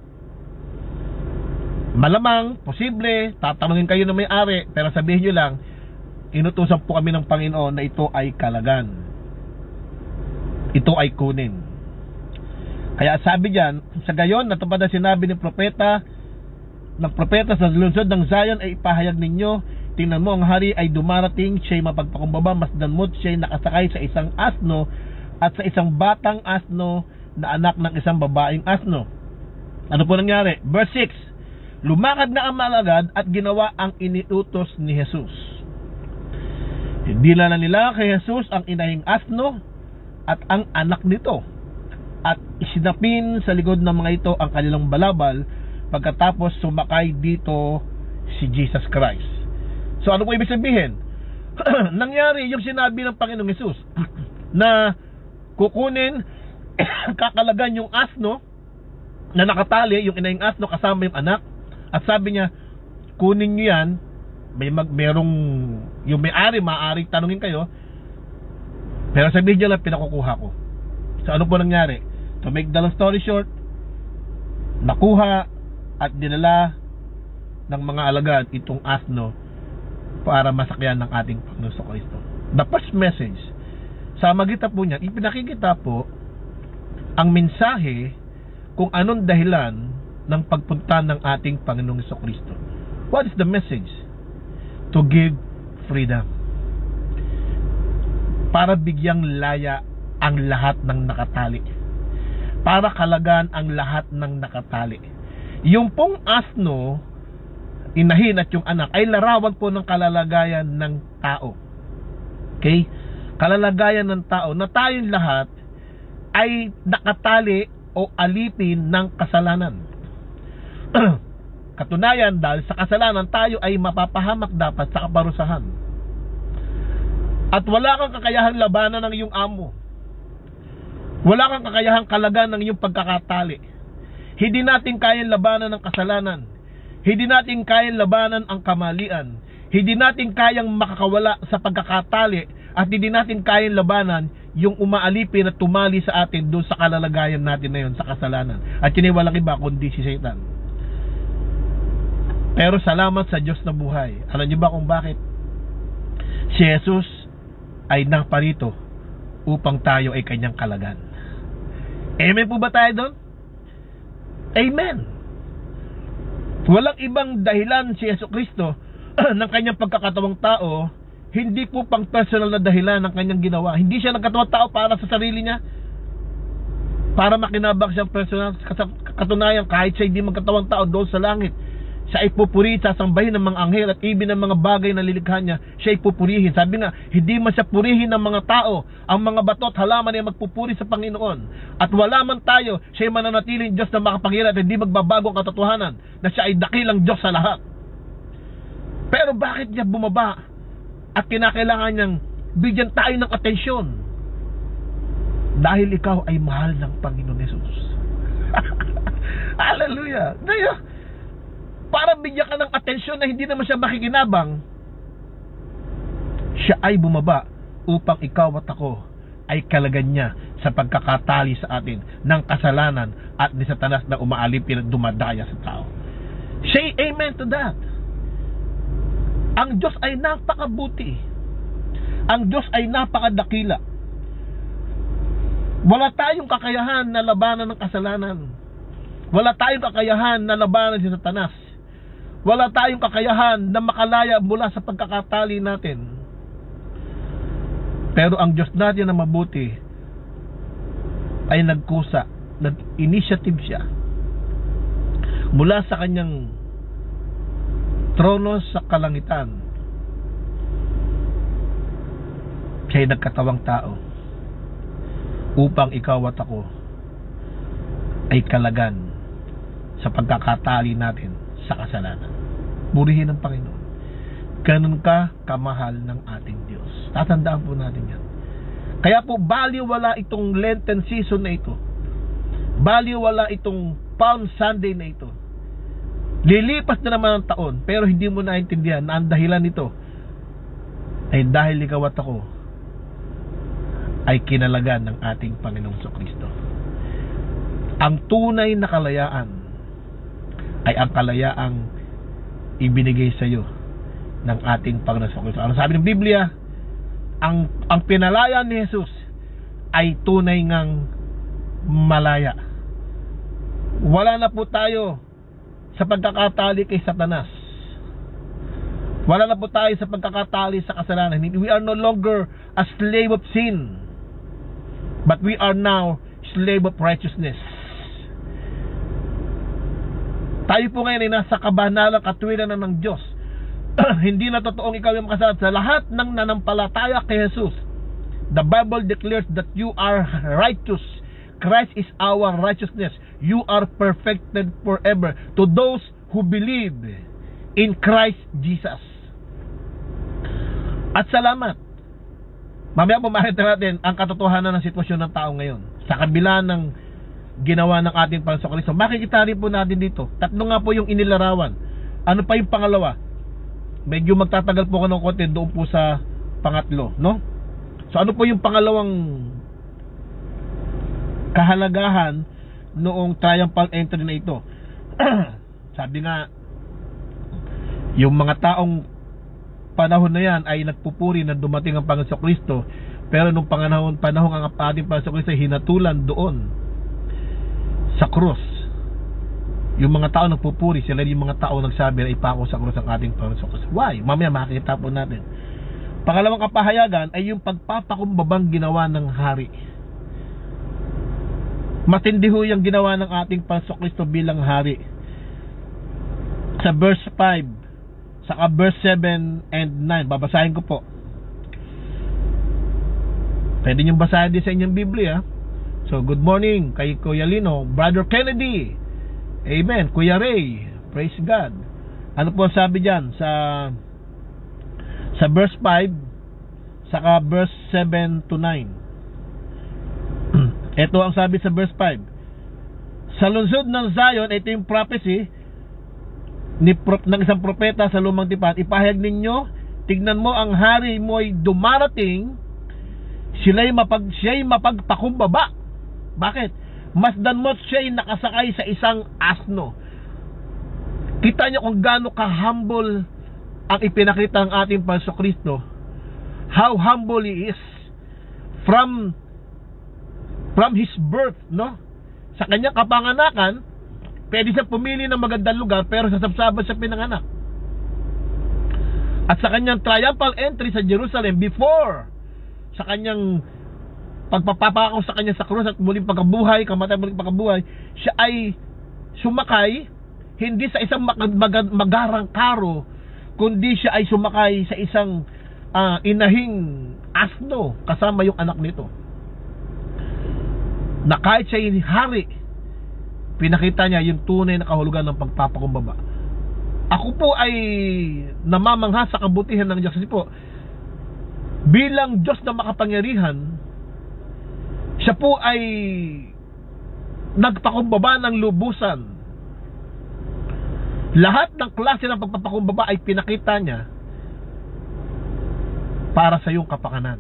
Malamang, posible, tatanungin kayo ng may-ari, pero sabihin nyo lang, inutusan po kami ng Panginoon na ito ay kalagan. Ito ay kunin. Kaya sabi diyan, sa gayon, natupad ang sinabi ng propeta, ng propeta sa lungsod ng Zion ay ipahayag ninyo, tingnan mo, ang hari ay dumarating, siya'y mapagpakumbaba, masdan mo't siya'y nakasakay sa isang asno at sa isang batang asno na anak ng isang babaeng asno. Ano po nangyari? Verse six, lumakad na ang malagad at ginawa ang iniutos ni Jesus. Hindi na nila kay Jesus ang inahing asno at ang anak nito, at isinapin sa likod ng mga ito ang kanilang balabal. Pagkatapos sumakay dito si Jesus Christ. So ano po ibig sabihin? Nangyari yung sinabi ng Panginoong Jesus na kukunin, kakalagan yung asno na nakatali, yung inahing asno kasama yung anak, at sabi niya, kunin nyo yan, may mag, merong, yung may-ari, maaari tanungin kayo, pero sabihin nyo lang, pinakukuha ko. So ano po nangyari? To make the long story short, nakuha at dinala ng mga alagad itong asno para masakyan ng ating Panginoon sa Kristo. The first message, sa magitan po niya, ipinakikita po ang mensahe kung anong dahilan ng pagpunta ng ating Panginoong sa Kristo. What is the message? To give freedom. Para bigyang laya ang lahat ng nakatali. Para kalagan ang lahat ng nakatali. Yung pong asno, inahin at yung anak, ay larawan po ng kalalagayan ng tao. Okay? Kalalagayan ng tao na tayong lahat ay nakatali o alipin ng kasalanan. Katunayan, dahil sa kasalanan tayo ay mapapahamak dapat sa kaparusahan. At wala kang kakayahang labanan ng iyong amo. Wala kang kakayahang kalagan ng iyong pagkakatali. Hindi natin kayang labanan ng kasalanan. Hindi natin kayang labanan ang kamalian. Hindi natin kayang makakawala sa pagkakatali, at hindi natin kayang labanan yung umaalipin at tumali sa atin doon sa kalalagayan natin na yun, sa kasalanan. At yun ay walang iba kundi si Satan. Pero salamat sa Diyos na buhay. Alam niyo ba kung bakit? Si Jesus ay naparito upang tayo ay kanyang kalagan. Amen po ba tayo doon? Amen. Walang ibang dahilan si Jesucristo ng kanyang pagkakatawang tao, hindi po pang personal na dahilan ng kanyang ginawa. Hindi siya nagkatawang tao para sa sarili niya, para makinabang siyang personal. Katunayan, kahit siya hindi magkatawang tao doon sa langit, siya ay pupurihin, sasambahin ng mga anghel at ibig ng mga bagay na lilikha niya, siya ay pupurihin. Sabi nga, hindi man siya purihin ng mga tao, ang mga bato at halaman ay magpupuri sa Panginoon. At wala man tayo, siya ay mananatiling Diyos na makapangyarihan at hindi magbabago ang katotohanan na siya ay dakilang Diyos sa lahat. Pero bakit niya bumaba at kinakailangan niyang bigyan tayo ng atensyon? Dahil ikaw ay mahal ng Panginoon Jesus. Hallelujah. Dahil para bigyan ka ng atensyon na hindi naman siya makikinabang, siya ay bumaba upang ikaw at ako ay kalagan niya sa pagkakatali sa atin ng kasalanan at ni Satanas na umaalipin at dumadaya sa tao. Say amen to that. Ang Diyos ay napakabuti. Ang Diyos ay napakadakila. Wala tayong kakayahan na labanan ng kasalanan. Wala tayong kakayahan na labanan si Satanas. Wala tayong kakayahan na makalaya mula sa pagkakatali natin. Pero ang Diyos natin na mabuti ay nagkusa, nag-initiative siya mula sa kanyang trono sa kalangitan, siya'y nagkatawang tao upang ikaw at ako ay kalagan sa pagkakatali natin sa kasalanan. Purihin ang Panginoon. Ganun ka kamahal ng ating Diyos. Tatandaan po natin yan. Kaya po baliwala itong Lenten season na ito. Baliwala itong Palm Sunday na ito. Lilipas na naman ang taon, pero hindi mo naintindihan na ang dahilan nito ay dahil ikaw at ako ay kinalagan ng ating Panginoong Kristo. Ang tunay na kalayaan ay ang kalayaang ibinigay sa iyo ng ating Panginoong Kristo. Ano sabi ng Biblia? Ang ang pinalaya ni Jesus ay tunay ngang malaya. Wala na po tayo sa pagkakatali kay Satanas. Wala na po tayo sa pagkakatali sa kasalanan. We are no longer a slave of sin, but we are now slave of righteousness. Tayo po ngayon ay nasa kabanalang katwiran na ng Diyos. Hindi na totoong ikaw yung makasalanan. Sa lahat ng nanampalataya kay Jesus, the Bible declares that you are righteous. Christ is our righteousness. You are perfected forever to those who believe in Christ Jesus. At salamat. Mamaya po makita natin ang katotohanan ng sitwasyon ng tao ngayon. Sa kabila ng ginawa ng ating Panginoong Kristo, makikita rin po natin dito. Tatlo nga po yung inilarawan. Ano pa yung pangalawa? Medyo magtatagal po ko ng konti doon po sa pangatlo, no? So ano po yung pangalawang kahalagahan noong triumphal entry na ito? Sabi nga, yung mga taong panahon na yan ay nagpupuri na dumating ang Panginoong Kristo, pero nung panahon, panahon ang ating Panginoong Kristo ay hinatulan doon sa krus. Yung mga tao nagpupuri, sila yung mga tao nagsabi na ipako sa krus ang ating Panginoong Kristo. Why? Mamaya makikita po natin. Pangalawang kapahayagan ay yung pagpapakumbabang ginawa ng hari. Matindi ho yung ginawa ng ating Panginoong Kristo bilang hari. Sa verse five, saka verse seven and nine, babasahin ko po. Pwede nyo basahin din sa inyong Biblia. So, good morning kay Kuya Lino, Brother Kennedy, amen, Kuya Ray, praise God. Ano po sabi dyan sa sa verse five saka verse seven to nine? Ito ang sabi sa verse five. Sa lungsod ng Zion, ito yung prophecy ni prop, ng isang propeta sa lumang tipan. Ipahayag ninyo, tignan mo ang hari mo ay dumarating, sila'y mapag, siya'y mapagpakumbaba. Bakit? Masdan mo siya'y nakasakay sa isang asno. Kita niyo kung gaano ka-humble ang ipinakita ng ating Panginoong Kristo. How humble He is from from His birth, no? Sa kanyang kapanganakan, pwede siya pumili ng magandang lugar, pero sa sabsaban siya pinanganak. At sa kanyang triumphal entry sa Jerusalem, before sa kanyang pagpapapako sa kanya sa krus at muling pagkabuhay, kamatay muling pagkabuhay, siya ay sumakay hindi sa isang mag mag magarang karo, kundi siya ay sumakay sa isang uh, inahing asno kasama yung anak nito. Na kahit siya ay hari, pinakita niya yung tunay na kahulugan ng pagpapakumbaba. Ako po ay namamangha sa kabutihan ng Diyos kasi po bilang Diyos na makapangyarihan, siya po ay nagpakumbaba ng lubusan. Lahat ng klase ng pagpapakumbaba ay pinakita niya para sa iyong kapakanan.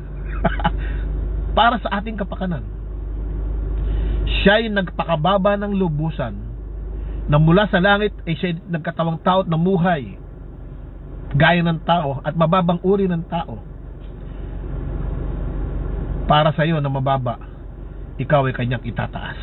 Para sa ating kapakanan. Siya ay nagpakababa ng lubusan na mula sa langit ay siya nagkatawang tao at namuhay gaya ng tao at mababang uri ng tao. Para sa iyo na mababa, ikaw ay kanyang itataas.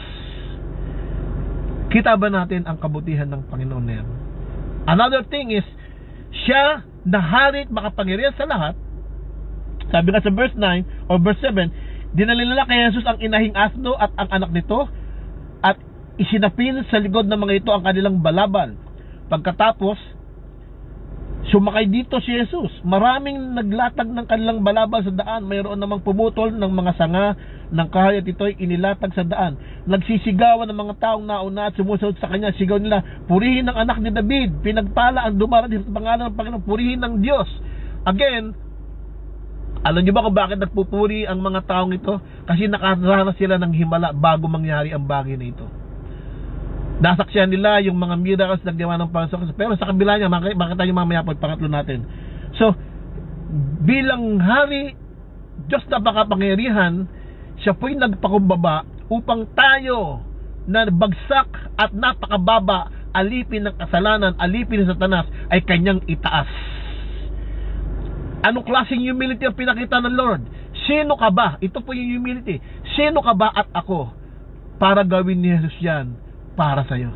Kita ba natin ang kabutihan ng Panginoon na yan? Another thing is, siya na hari at makapangyarihan sa lahat. Sabi nga sa verse nine or verse seven, dinala nila kay Jesus ang inahing asno at ang anak nito, at isinapil sa likod ng mga ito ang kanilang balabal. Pagkatapos, sumakay dito si Jesus. Maraming naglatag ng kanilang balabal sa daan. Mayroon namang pumutol ng mga sanga ng kahoy at ito'y inilatag sa daan. Nagsisigawan ng mga taong nauna at sumusunod sa kanya. Sigaw nila, purihin ang anak ni David. Pinagpala ang dumarating sa pangalan ng Panginoon. Purihin ng Diyos. Again, alam niyo ba kung bakit nagpupuri ang mga taong ito? Kasi nakaranas sila ng himala bago mangyari ang bagay na ito. Nasaksihan nila yung mga miracles na gawa ng Panginoon. Pero sa kabila niya, makita niyo mamaya po pangatlo natin. So, bilang hari, Diyos na makapangyarihan, siya po'y nagpakumbaba upang tayo na bagsak at napakababa, alipin ng kasalanan, alipin ng Satanas, ay kanyang itaas. Anong klaseng humility ang pinakita ng Lord? Sino ka ba? Ito po yung humility. Sino ka ba at ako para gawin ni Jesus yan para sa'yo?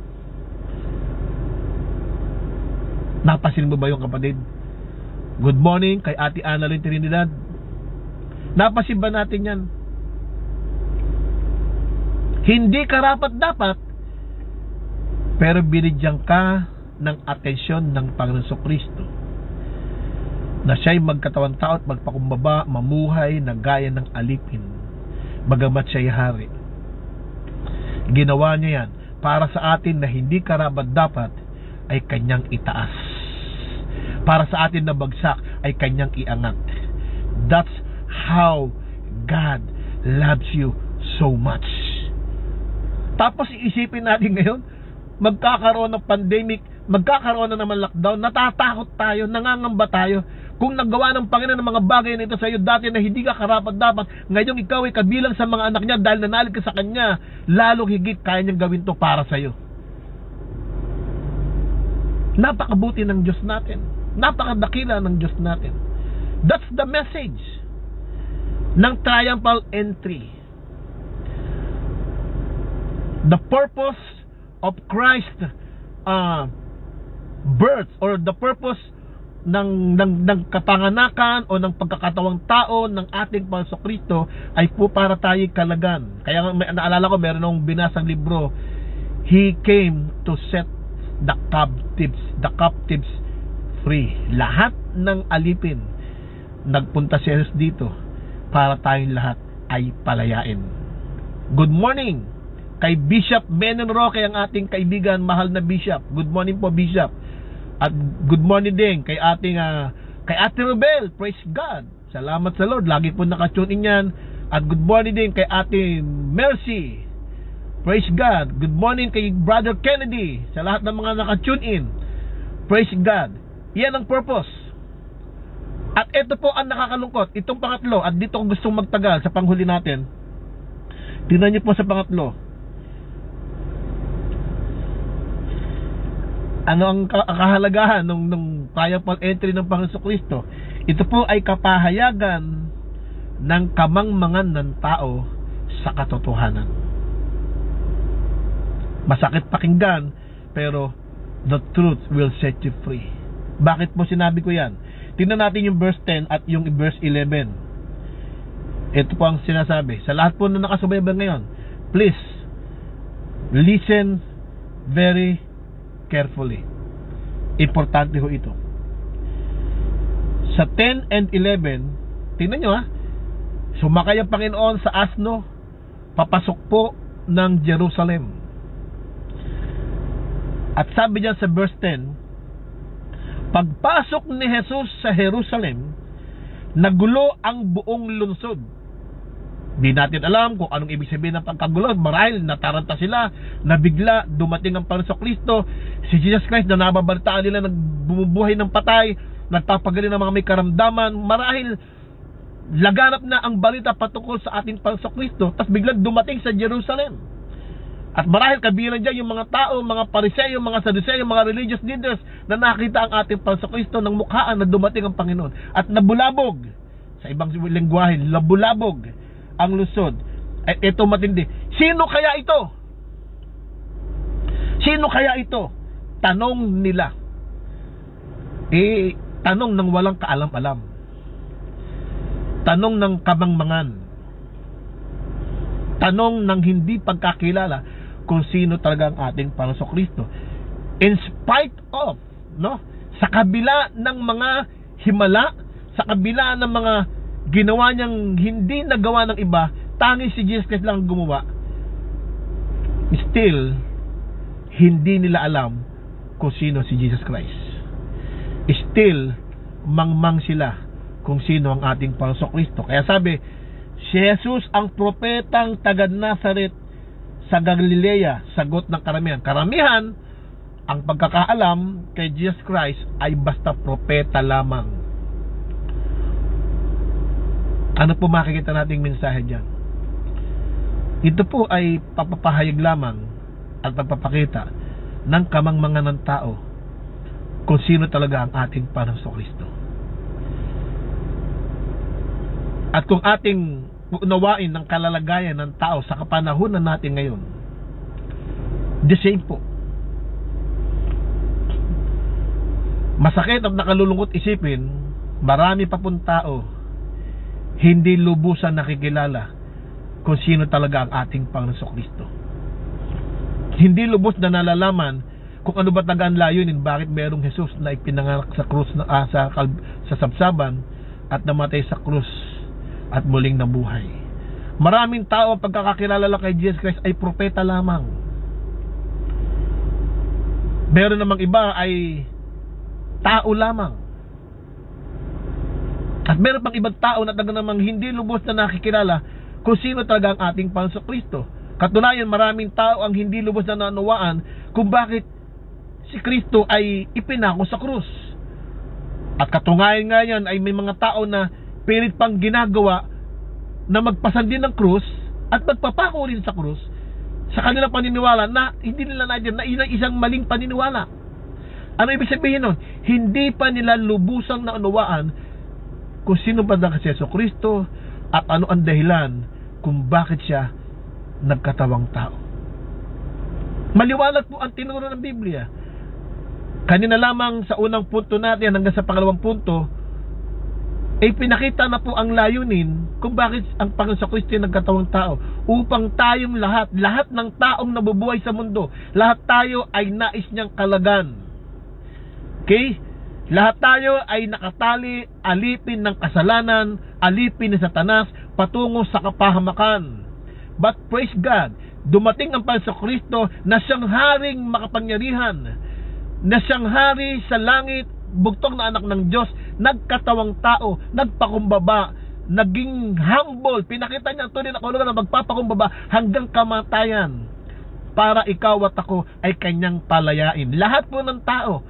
Napasin mo ba yung kapatid? Good morning kay Ate Annalyn Trinidad. Napasin ba natin yan? Hindi karapat dapat, pero binigyan ka ng atensyon ng Panginoon Kristo na siya'y magkatawan tao at magpakumbaba, mamuhay na gaya ng alipin, bagamat siya'y hari. Ginawa niya yan para sa atin na hindi karapat dapat ay kanyang itaas. Para sa atin na bagsak ay kanyang iangat. That's how God loves you so much. Tapos iisipin natin ngayon, magkakaroon ng pandemic, magkakaroon na naman lockdown, natatakot tayo, nangangamba tayo. Kung nagawa ng Panginoon ng mga bagay na ito sa iyo dati na hindi ka karapat dapat, ngayong ikaw ay kabilang sa mga anak niya dahil nanalig ka sa kanya, lalong higit kaya niyang gawin to para sa iyo. Napakabuti ng Diyos natin. Napakadakila ng Diyos natin. That's the message ng triumphal entry. The purpose of Christ uh, birth, or the purpose ng, ng, ng kapanganakan o ng pagkakatawang tao ng ating Panginoong Kristo ay po para tayo kalagan. Kaya may, naalala ko, meron akong binasang libro, He came to set the captives, the captives free. Lahat ng alipin, nagpunta si Jesus dito para tayong lahat ay palayain. Good morning kay Bishop Benon Roque, ang ating kaibigan, mahal na Bishop. Good morning po, Bishop. At good morning din kay ating uh, kay Ate Rubel. Praise God. Salamat sa Lord. Lagi po naka-tune in yan. At good morning din kay Ate Mercy. Praise God. Good morning kay Brother Kennedy. Sa lahat ng mga naka-tune in. Praise God. Yan ang purpose. At ito po ang nakakalungkot. Itong pangatlo, at dito ko gustong magtagal sa panghuli natin. Tingnan niyo po sa pangatlo. Ano ang kahalagahan nung, nung triumphal entry ng Panginoon Kristo? Ito po ay kapahayagan ng kamangmangan ng tao sa katotohanan. Masakit pakinggan, pero the truth will set you free. Bakit po sinabi ko yan? Tingnan natin yung verse ten at yung verse eleven. Ito po ang sinasabi. Sa lahat po na nakasubaybay ngayon, please listen very carefully. Importante ho ito. Sa ten and eleven, tingnan nyo ha, sumakay ang Panginoon sa asno, papasok po ng Jerusalem. At sabi diyan sa verse ten, pagpasok ni Jesus sa Jerusalem, nagulo ang buong lungsod. Di natin alam kung anong ibig sabihin ng pagkagulo. Marahil nataranta sila, nabigla, dumating ang Panginoon Kristo, si Jesus Christ na nababalitaan nila, nagbumubuhay ng patay, nagpapagaling ng mga may karamdaman. Marahil laganap na ang balita patungkol sa ating Panginoon Kristo, tapos biglang dumating sa Jerusalem. At marahil kabilang dyan yung mga tao, mga Pariseo, mga Saduceo, mga religious leaders na nakita ang ating Panginoon Kristo ng mukhaan na dumating ang Panginoon. At nabulabog, sa ibang lengguwahe, nabulabog ang lungsod. At ito matindi. Sino kaya ito? Sino kaya ito? Tanong nila. Eh, tanong ng walang kaalam-alam. Tanong ng kamangmangan. Tanong ng hindi pagkakilala. kung sino talaga ang ating Panginoong Kristo. In spite of, no, sa kabila ng mga himala, sa kabila ng mga ginawa niyang hindi nagawa ng iba, tanging si Jesus Christ lang gumawa, still hindi nila alam kung sino si Jesus Christ. Still mangmang sila kung sino ang ating Panginoong Kristo. Kaya sabi, si Jesus ang propetang taga Nazaret sa Galilea, sagot ng karamihan. Karamihan, ang pagkakaalam kay Jesus Christ ay basta propeta lamang. Ano po makikita nating mensahe dyan? Ito po ay papapahayag lamang at pagpapakita ng kamangmangan ng tao kung sino talaga ang ating Panginoong Kristo. At kung ating unawain ng kalalagayan ng tao sa kapanahunan natin ngayon, the same po. Masakit at nakalulungkot isipin, marami pa pong tao hindi lubusan nakikilala kung sino talaga ang ating Panginoong Kristo. Hindi lubos na nalalaman kung ano ba talaga ang layunin, bakit merong Jesus na ipinanganak sa krus na, ah, sa, sa sabsaban at namatay sa krus at muling nabuhay. Maraming tao ang pagkakakilala lang kay Jesus Christ ay propeta lamang. Meron namang iba ay tao lamang. At meron pang ibang tao na talaga namang hindi lubos na nakikilala kung sino talaga ang ating Panginoong Kristo. Katunayan, maraming tao ang hindi lubos na naunawaan kung bakit si Kristo ay ipinako sa krus. At katunayan nga yan ay may mga tao na pilit pang ginagawa na magpasan din ng krus at magpapako rin sa krus sa kanilang paniniwala na hindi nila natin na isang maling paniniwala. Ano ibig sabihin nun? Hindi pa nila lubusang naunawaan kung sino ba ang si Kristo at ano ang dahilan kung bakit siya nagkatawang tao. Maliwanag po ang tinuro ng Biblia. Kanina lamang sa unang punto natin hanggang sa pangalawang punto ay pinakita na po ang layunin kung bakit ang Panginoon Kristo ay nagkatawang tao, upang tayong lahat, lahat ng taong nabubuhay sa mundo, lahat tayo ay nais niyang kalagan. Okay? Lahat tayo ay nakatali, alipin ng kasalanan, alipin ni Satanas, patungo sa kapahamakan. But praise God, dumating ang Panginoon Kristo na siyang haring makapangyarihan, na siyang hari sa langit, bugtong na anak ng Diyos, nagkatawang tao, nagpakumbaba, naging humble, pinakita niya ang tunay na kahulugan na magpapakumbaba hanggang kamatayan para ikaw at ako ay kanyang palayain. Lahat po ng tao,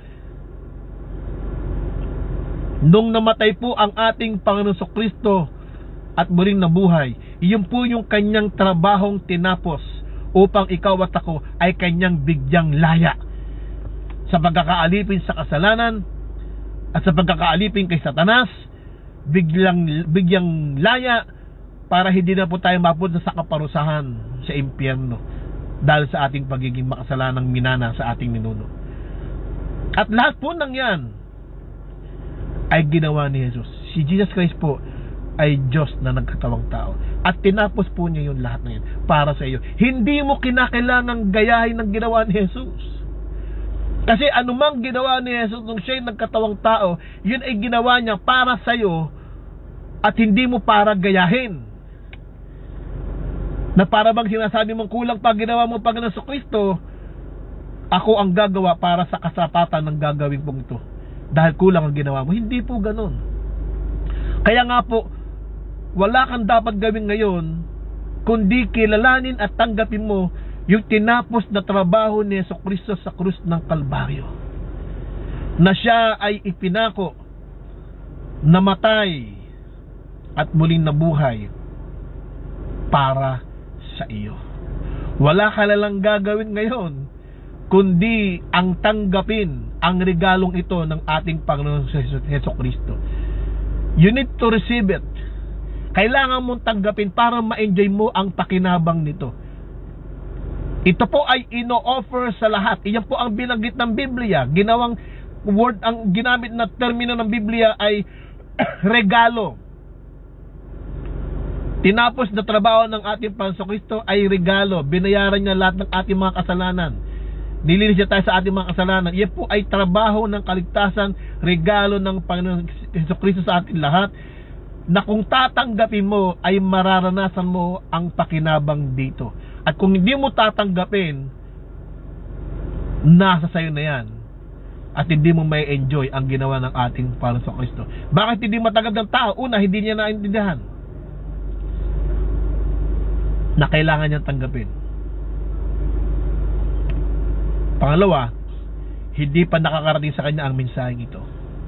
nung namatay po ang ating Panginoon Kristo at muling nabuhay, iyon po yung kanyang trabahong tinapos upang ikaw at ako ay kanyang bigyang laya sa pagkakaalipin sa kasalanan at sa pagkakaalipin kay Satanas, biglang, bigyang laya para hindi na po tayo mapunta sa kaparusahan sa impyerno dahil sa ating pagiging makasalanang minana sa ating ninuno. At lahat po ng yan ay ginawa ni Jesus. Si Jesus Christ po ay Diyos na nagkatawang tao. At tinapos po niya yung lahat na yun para sa iyo. Hindi mo kinakailangang gayahin ng ginawa ni Jesus. Kasi anumang ginawa ni Jesus nung siya'y nagkatawang tao, yun ay ginawa niya para sa iyo at hindi mo para gayahin. Na para bang sinasabi mong kulang pa ginawa mo Panginoon sa Kristo, ako ang gagawa para sa kasapatan ng gagawin pong ito. Dahil kulang ang ginawa mo. Hindi po ganun. Kaya nga po, wala kang dapat gawin ngayon kundi kilalanin at tanggapin mo yung tinapos na trabaho ni Jesucristo sa krus ng Kalbaryo, na siya ay ipinako, namatay at muling nabuhay para sa iyo. Wala ka lang gagawin ngayon kundi ang tanggapin ang regalong ito ng ating Panginoon Jesucristo. You need to receive it. Kailangan mong tanggapin para ma-enjoy mo ang pakinabang nito. Ito po ay ino-offer sa lahat. Iyan po ang binanggit ng Biblia. Ginawang word, ang ginamit na termino ng Biblia ay regalo. Tinapos na trabaho ng ating Panginoong Kristo ay regalo. Binayaran niya lahat ng ating mga kasalanan. Nilinis niya tayo sa ating mga kasalanan. Iyan po ay trabaho ng kaligtasan, regalo ng Panginoong Kristo sa ating lahat, na kung tatanggapin mo ay mararanasan mo ang pakinabang dito. At kung hindi mo tatanggapin, nasa sayo na yan. At hindi mo may enjoy ang ginawa ng ating Panginoong Kristo. Bakit hindi matanggap ng tao? Una, hindi niya naintindihan na kailangan niyang tanggapin. Pangalawa, hindi pa nakakarating sa kanya ang mensaheng ito.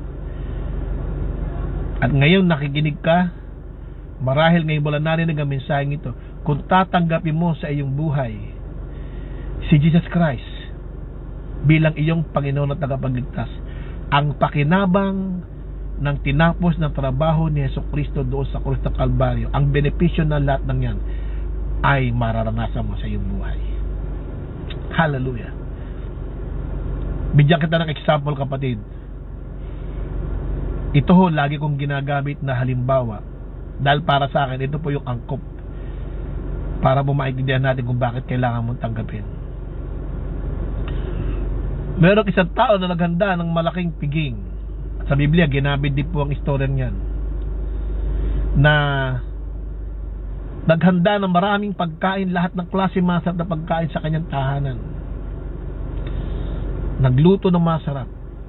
At ngayon nakikinig ka, marahil ngayon wala narinig ang mensaheng ito. Kung tatanggapin mo sa iyong buhay si Jesus Christ bilang iyong Panginoon at tagapagligtas, ang pakinabang ng tinapos ng trabaho ni Jesucristo doon sa krus ng Kalbaryo, ang benepisyo ng lahat ng yan ay mararanasan mo sa iyong buhay. Hallelujah. Bigyan kita ng example, kapatid. Ito ho, lagi kong ginagamit na halimbawa. Dahil para sa akin, ito po yung angkop para po maintindihan natin kung bakit kailangan mong tanggapin. Merong isang tao na naghanda ng malaking piging. Sa Biblia, ginamit din po ang istorya niyan, na naghanda ng maraming pagkain, lahat ng klase masarap na pagkain sa kanyang tahanan. Nagluto ng masarap.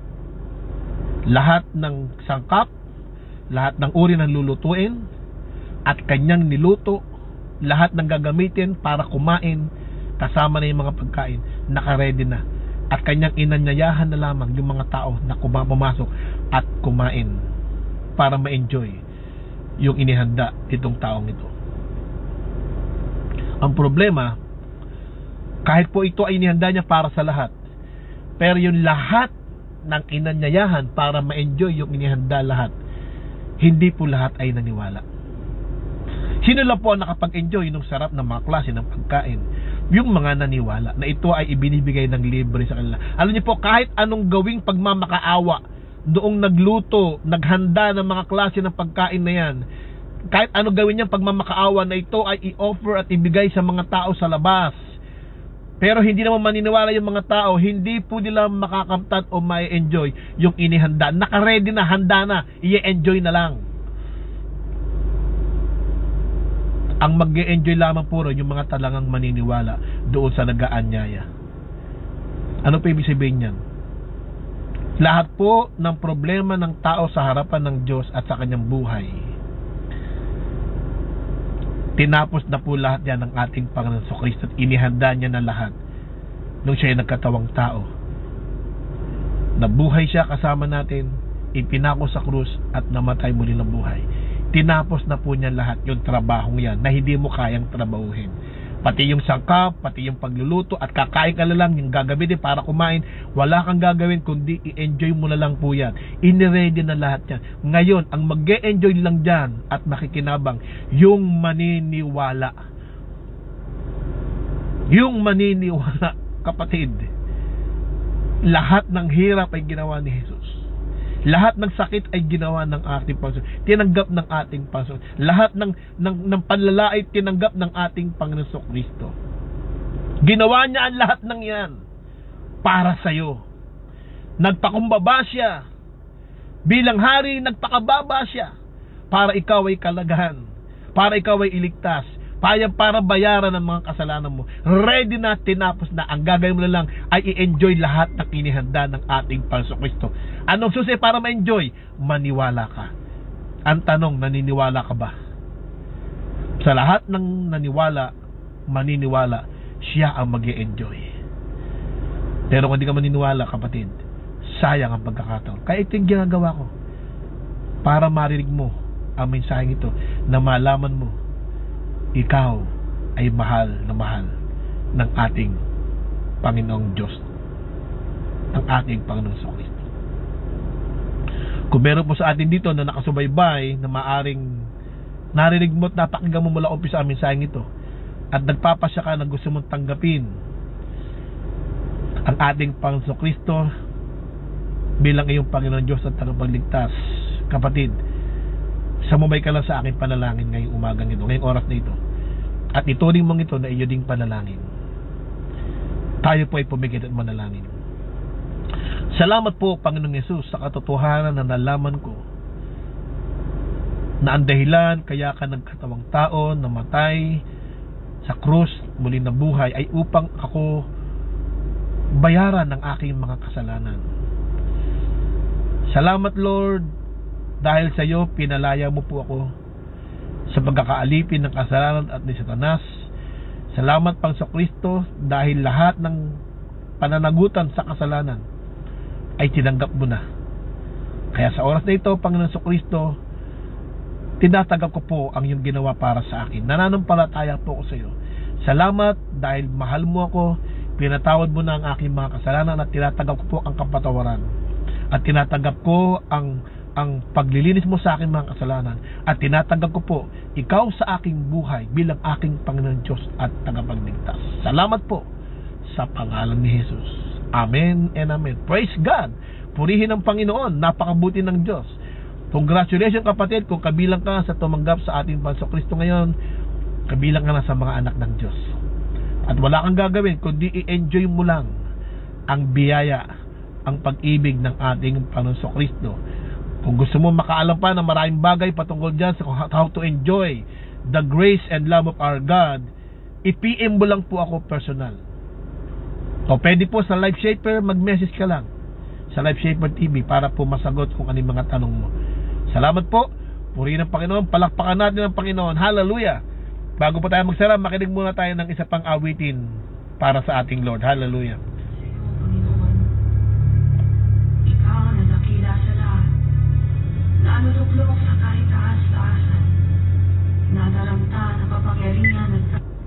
Lahat ng sangkap, lahat ng uri ng lulutuin, at kanyang niluto, lahat ng gagamitin para kumain, kasama na yung mga pagkain, naka-ready na. At kanyang inanyayahan na lamang yung mga tao na pumasok at kumain para ma-enjoy yung inihanda itong taong ito. Ang problema, kahit po ito ay inihanda niya para sa lahat, pero yung lahat ng inanyayahan para ma-enjoy yung inihanda lahat, hindi po lahat ay naniwala. Sino lang po ang nakapag-enjoy ng sarap ng mga klase ng pagkain? Yung mga naniwala na ito ay ibinibigay ng libre sa kanila. Alam niyo po, kahit anong gawing pagmamakaawa doong nagluto, naghanda ng mga klase ng pagkain na yan, kahit anong gawin niyang pagmamakaawa na ito ay i-offer at ibigay sa mga tao sa labas, pero hindi naman maniniwala yung mga tao, hindi po nila makakamtan o ma-enjoy yung inihanda. Naka-ready na, handa na, i-enjoy na lang. Ang mag-enjoy lamang puro yung mga talagang maniniwala doon sa nag-aanyaya. Ano pa ibig sabihin yan? Lahat po ng problema ng tao sa harapan ng Diyos at sa kanyang buhay, tinapos na po lahat yan ng ating Panginoon Kristo at inihanda niya na lahat nung siya ay nagkatawang tao. Nabuhay siya kasama natin, ipinako sa krus at namatay muli ng buhay. Tinapos na po niya lahat yung trabahong yan na hindi mo kayang trabahuhin. Pati yung sangkap, pati yung pagluluto, at kakain ka na lang yung gagawin para kumain. Wala kang gagawin kundi i-enjoy mo na lang po yan. Iniready na lahat yan. Ngayon, ang mag-e-enjoy lang dyan at makikinabang yung maniniwala. Yung maniniwala, kapatid. Lahat ng hirap ay ginawa ni Jesus. Lahat ng sakit ay ginawa ng ating Panginoon. Tinanggap ng ating Panginoon. Lahat ng, ng, ng panlala ay tinanggap ng ating Panginoon Kristo. Ginawa niya ang lahat ng yan para sa iyo. Nagpakumbaba siya. Bilang hari, nagpakababa siya para ikaw ay kalagahan, para ikaw ay iligtas, para, para bayaran ng mga kasalanan mo. Ready na, tinapos na. Ang gagawin mo na lang ay i-enjoy lahat ng inihanda ng ating Panginoon Kristo. Anong susi para ma-enjoy? Maniwala ka. Ang tanong, naniniwala ka ba? Sa lahat ng naniwala, maniniwala, siya ang mag-i-enjoy. Pero kung hindi ka maniniwala, kapatid, sayang ang pagkakataon. Kaya ito yung ginagawa ko para marinig mo ang mensaheng ito, na malaman mo ikaw ay mahal na mahal ng ating Panginoong Diyos, ng ating Panginoong Kristo. Kung meron po sa atin dito na nakasubaybay, na maaring narinig mo at napakinggan mo mula umpisa ang mensaheng ito, at nagpapasya ka na gusto mong tanggapin ang ating Panginoong Kristo bilang iyong Panginoon Diyos at tagapagligtas, kapatid, Sumubay ka lang sa aking panalangin ngayong umagang ito, ngayong oras na ito. At ituring mong ito na iyo ding panalangin. Tayo po ay pumigit at manalangin. Salamat po, Panginoong Yesus, sa katotohanan na nalaman ko na ang dahilan kaya ka nagkatawang tao, namatay sa krus, muli na buhay, ay upang ako bayaran ng aking mga kasalanan. Salamat, Lord, dahil sa iyo pinalaya mo po ako sa pagkakaalipin ng kasalanan at ni Satanas. Salamat, Panginoon, dahil lahat ng pananagutan sa kasalanan ay tinanggap mo na. Kaya sa oras na ito, Panginoon Kristo, tinatagap ko po ang iyong ginawa para sa akin. Nananampalataya po ako sa iyo. Salamat dahil mahal mo ako, pinatawad mo na ang aking mga kasalanan at tinatagap ko po ang kapatawaran. At tinatagap ko ang ang paglilinis mo sa aking mga kasalanan. At tinatagap ko po ikaw sa aking buhay bilang aking Panginoon Diyos at tagapagligtas. Salamat po sa pangalan ni Jesus. Amen and amen. Praise God. Purihin ang Panginoon. Napakabuti ng Diyos. Congratulations, kapatid, kung kabilang ka sa tumanggap sa ating Panginoong Kristo ngayon, kabilang ka na sa mga anak ng Diyos. At wala kang gagawin kundi i-enjoy mo lang ang biyaya, ang pag-ibig ng ating Panginoong Kristo. Kung gusto mo makaalam pa ng maraming bagay patungkol dyan sa how to enjoy the grace and love of our God, i-P M mo lang po ako personal. O pwede po sa Life Shaper, mag-message ka lang sa Life Shaper T V para po masagot kung anong mga tanong mo. Salamat po. Purihin ang Panginoon. Palakpakan natin ang Panginoon. Hallelujah. Bago po tayo magsara, makinig muna tayo ng isa pang awitin para sa ating Lord. Hallelujah. Ikaw na dakila sa lahat, na anutuklok sa kahit taas-taasan, nadaranta na kapangyarihan at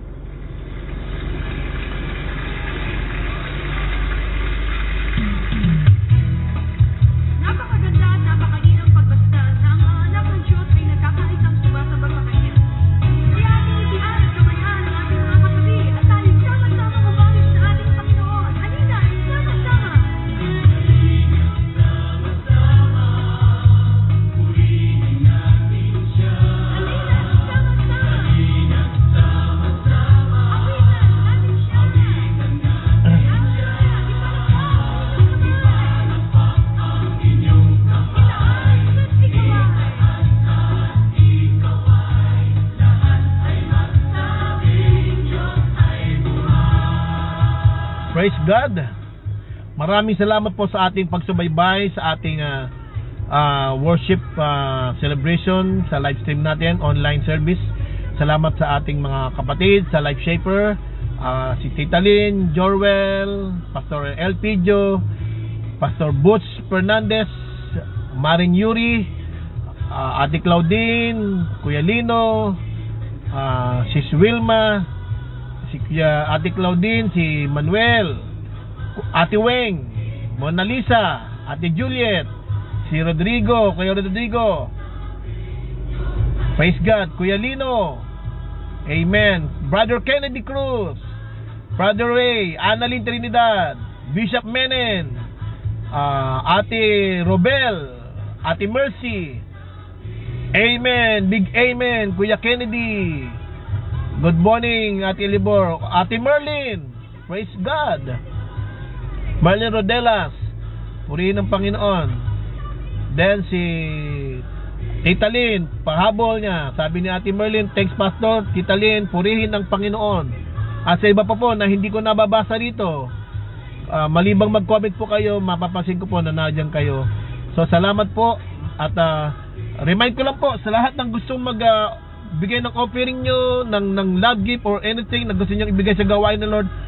napakaganda at napakalinang pagbasta na ang mga anak ng Diyos ay nagkakaisang sumasamba sa Kanya. Kaya ating itihan at kamayan ang ating mga katabi at tayo sama-sama umawit sa ating Panginoon. Halina, sama-sama! Praise God. Maraming salamat po sa ating pagsubaybay sa ating uh, uh, worship uh, celebration sa live stream natin, online service. Salamat sa ating mga kapatid sa Life Shaper, uh, si Tita Lynn, Jorwell, Pastor Elpidio, Pastor Butch Fernandez, Maring Yuri, uh, Ate Claudine, Kuya Lino, uh, Sis Wilma, si Kuya Ate Claudine, si Manuel, Ate Weng, Mona Lisa, Ate Juliet, si Rodrigo, Kuya Rodrigo. Praise God. Kuya Lino, amen. Brother Kennedy Cruz, Brother Ray, Annalyn Trinidad, Bishop Menen, uh, Ate Robel, Ate Mercy, amen. Big amen. Kuya Kennedy, good morning, Ate Libor, Ate Merlin, praise God. Merlin Rodelas, purihin ng Panginoon. Then si Tita Lynn, pahabol niya, sabi ni Ate Merlin, thanks Pastor. Tita Lynn, purihin ng Panginoon. At sa iba pa po na hindi ko nababasa rito, uh, malibang mag-comment po kayo, mapapansin ko po na nandiyan kayo. So salamat po. At uh, remind ko lang po sa lahat ng gustong mag uh, bigay ng offering nyo, ng, ng love gift or anything na gusto nyo ibigay sa gawain ng Lord.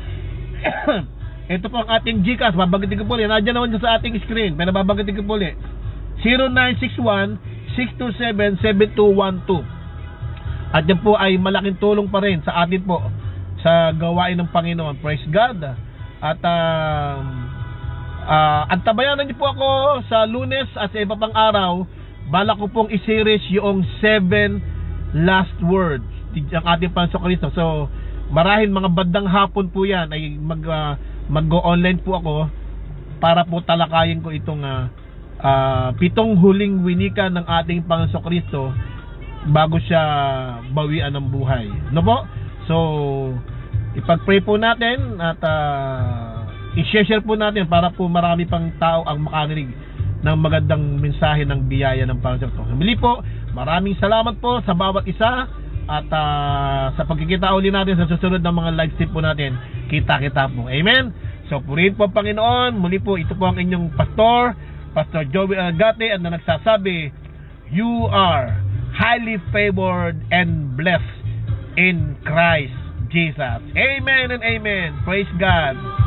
Ito po ang ating GCash. Babanggitin ko po ulit. Nandiyan naman dyan sa ating screen. Pero babanggitin ko po ulit. zero nine six one, six two seven, seven two one two. At yan po ay malaking tulong pa rin sa atin po sa gawain ng Panginoon. Praise God. At um, uh, antabayanan niyo po ako sa Lunes at sa iba pang araw. Bala ko pong i-series yung seven last words ang ating Panginoon Kristo. So marahil mga bandang hapon po yan ay mag uh, mag-go online po ako para po talakayin ko itong uh, uh, pitong huling winika ng ating Panginoon Kristo bago siya bawian ng buhay. No po? So, ipag-pray po natin at uh, i-share po natin para po marami pang tao ang makarinig ng magandang mensahe ng biyaya ng Panginoon. Muli po, maraming salamat po sa bawat isa at uh, sa pagkikita uli natin sa susunod ng mga live stream po natin. Kita-kita po. Amen? So, purihin po ang Panginoon. Muli po, ito po ang inyong pastor, Pastor Joey Agate, at na nagsasabi, you are highly favored and blessed in Christ Jesus. Amen and amen. Praise God.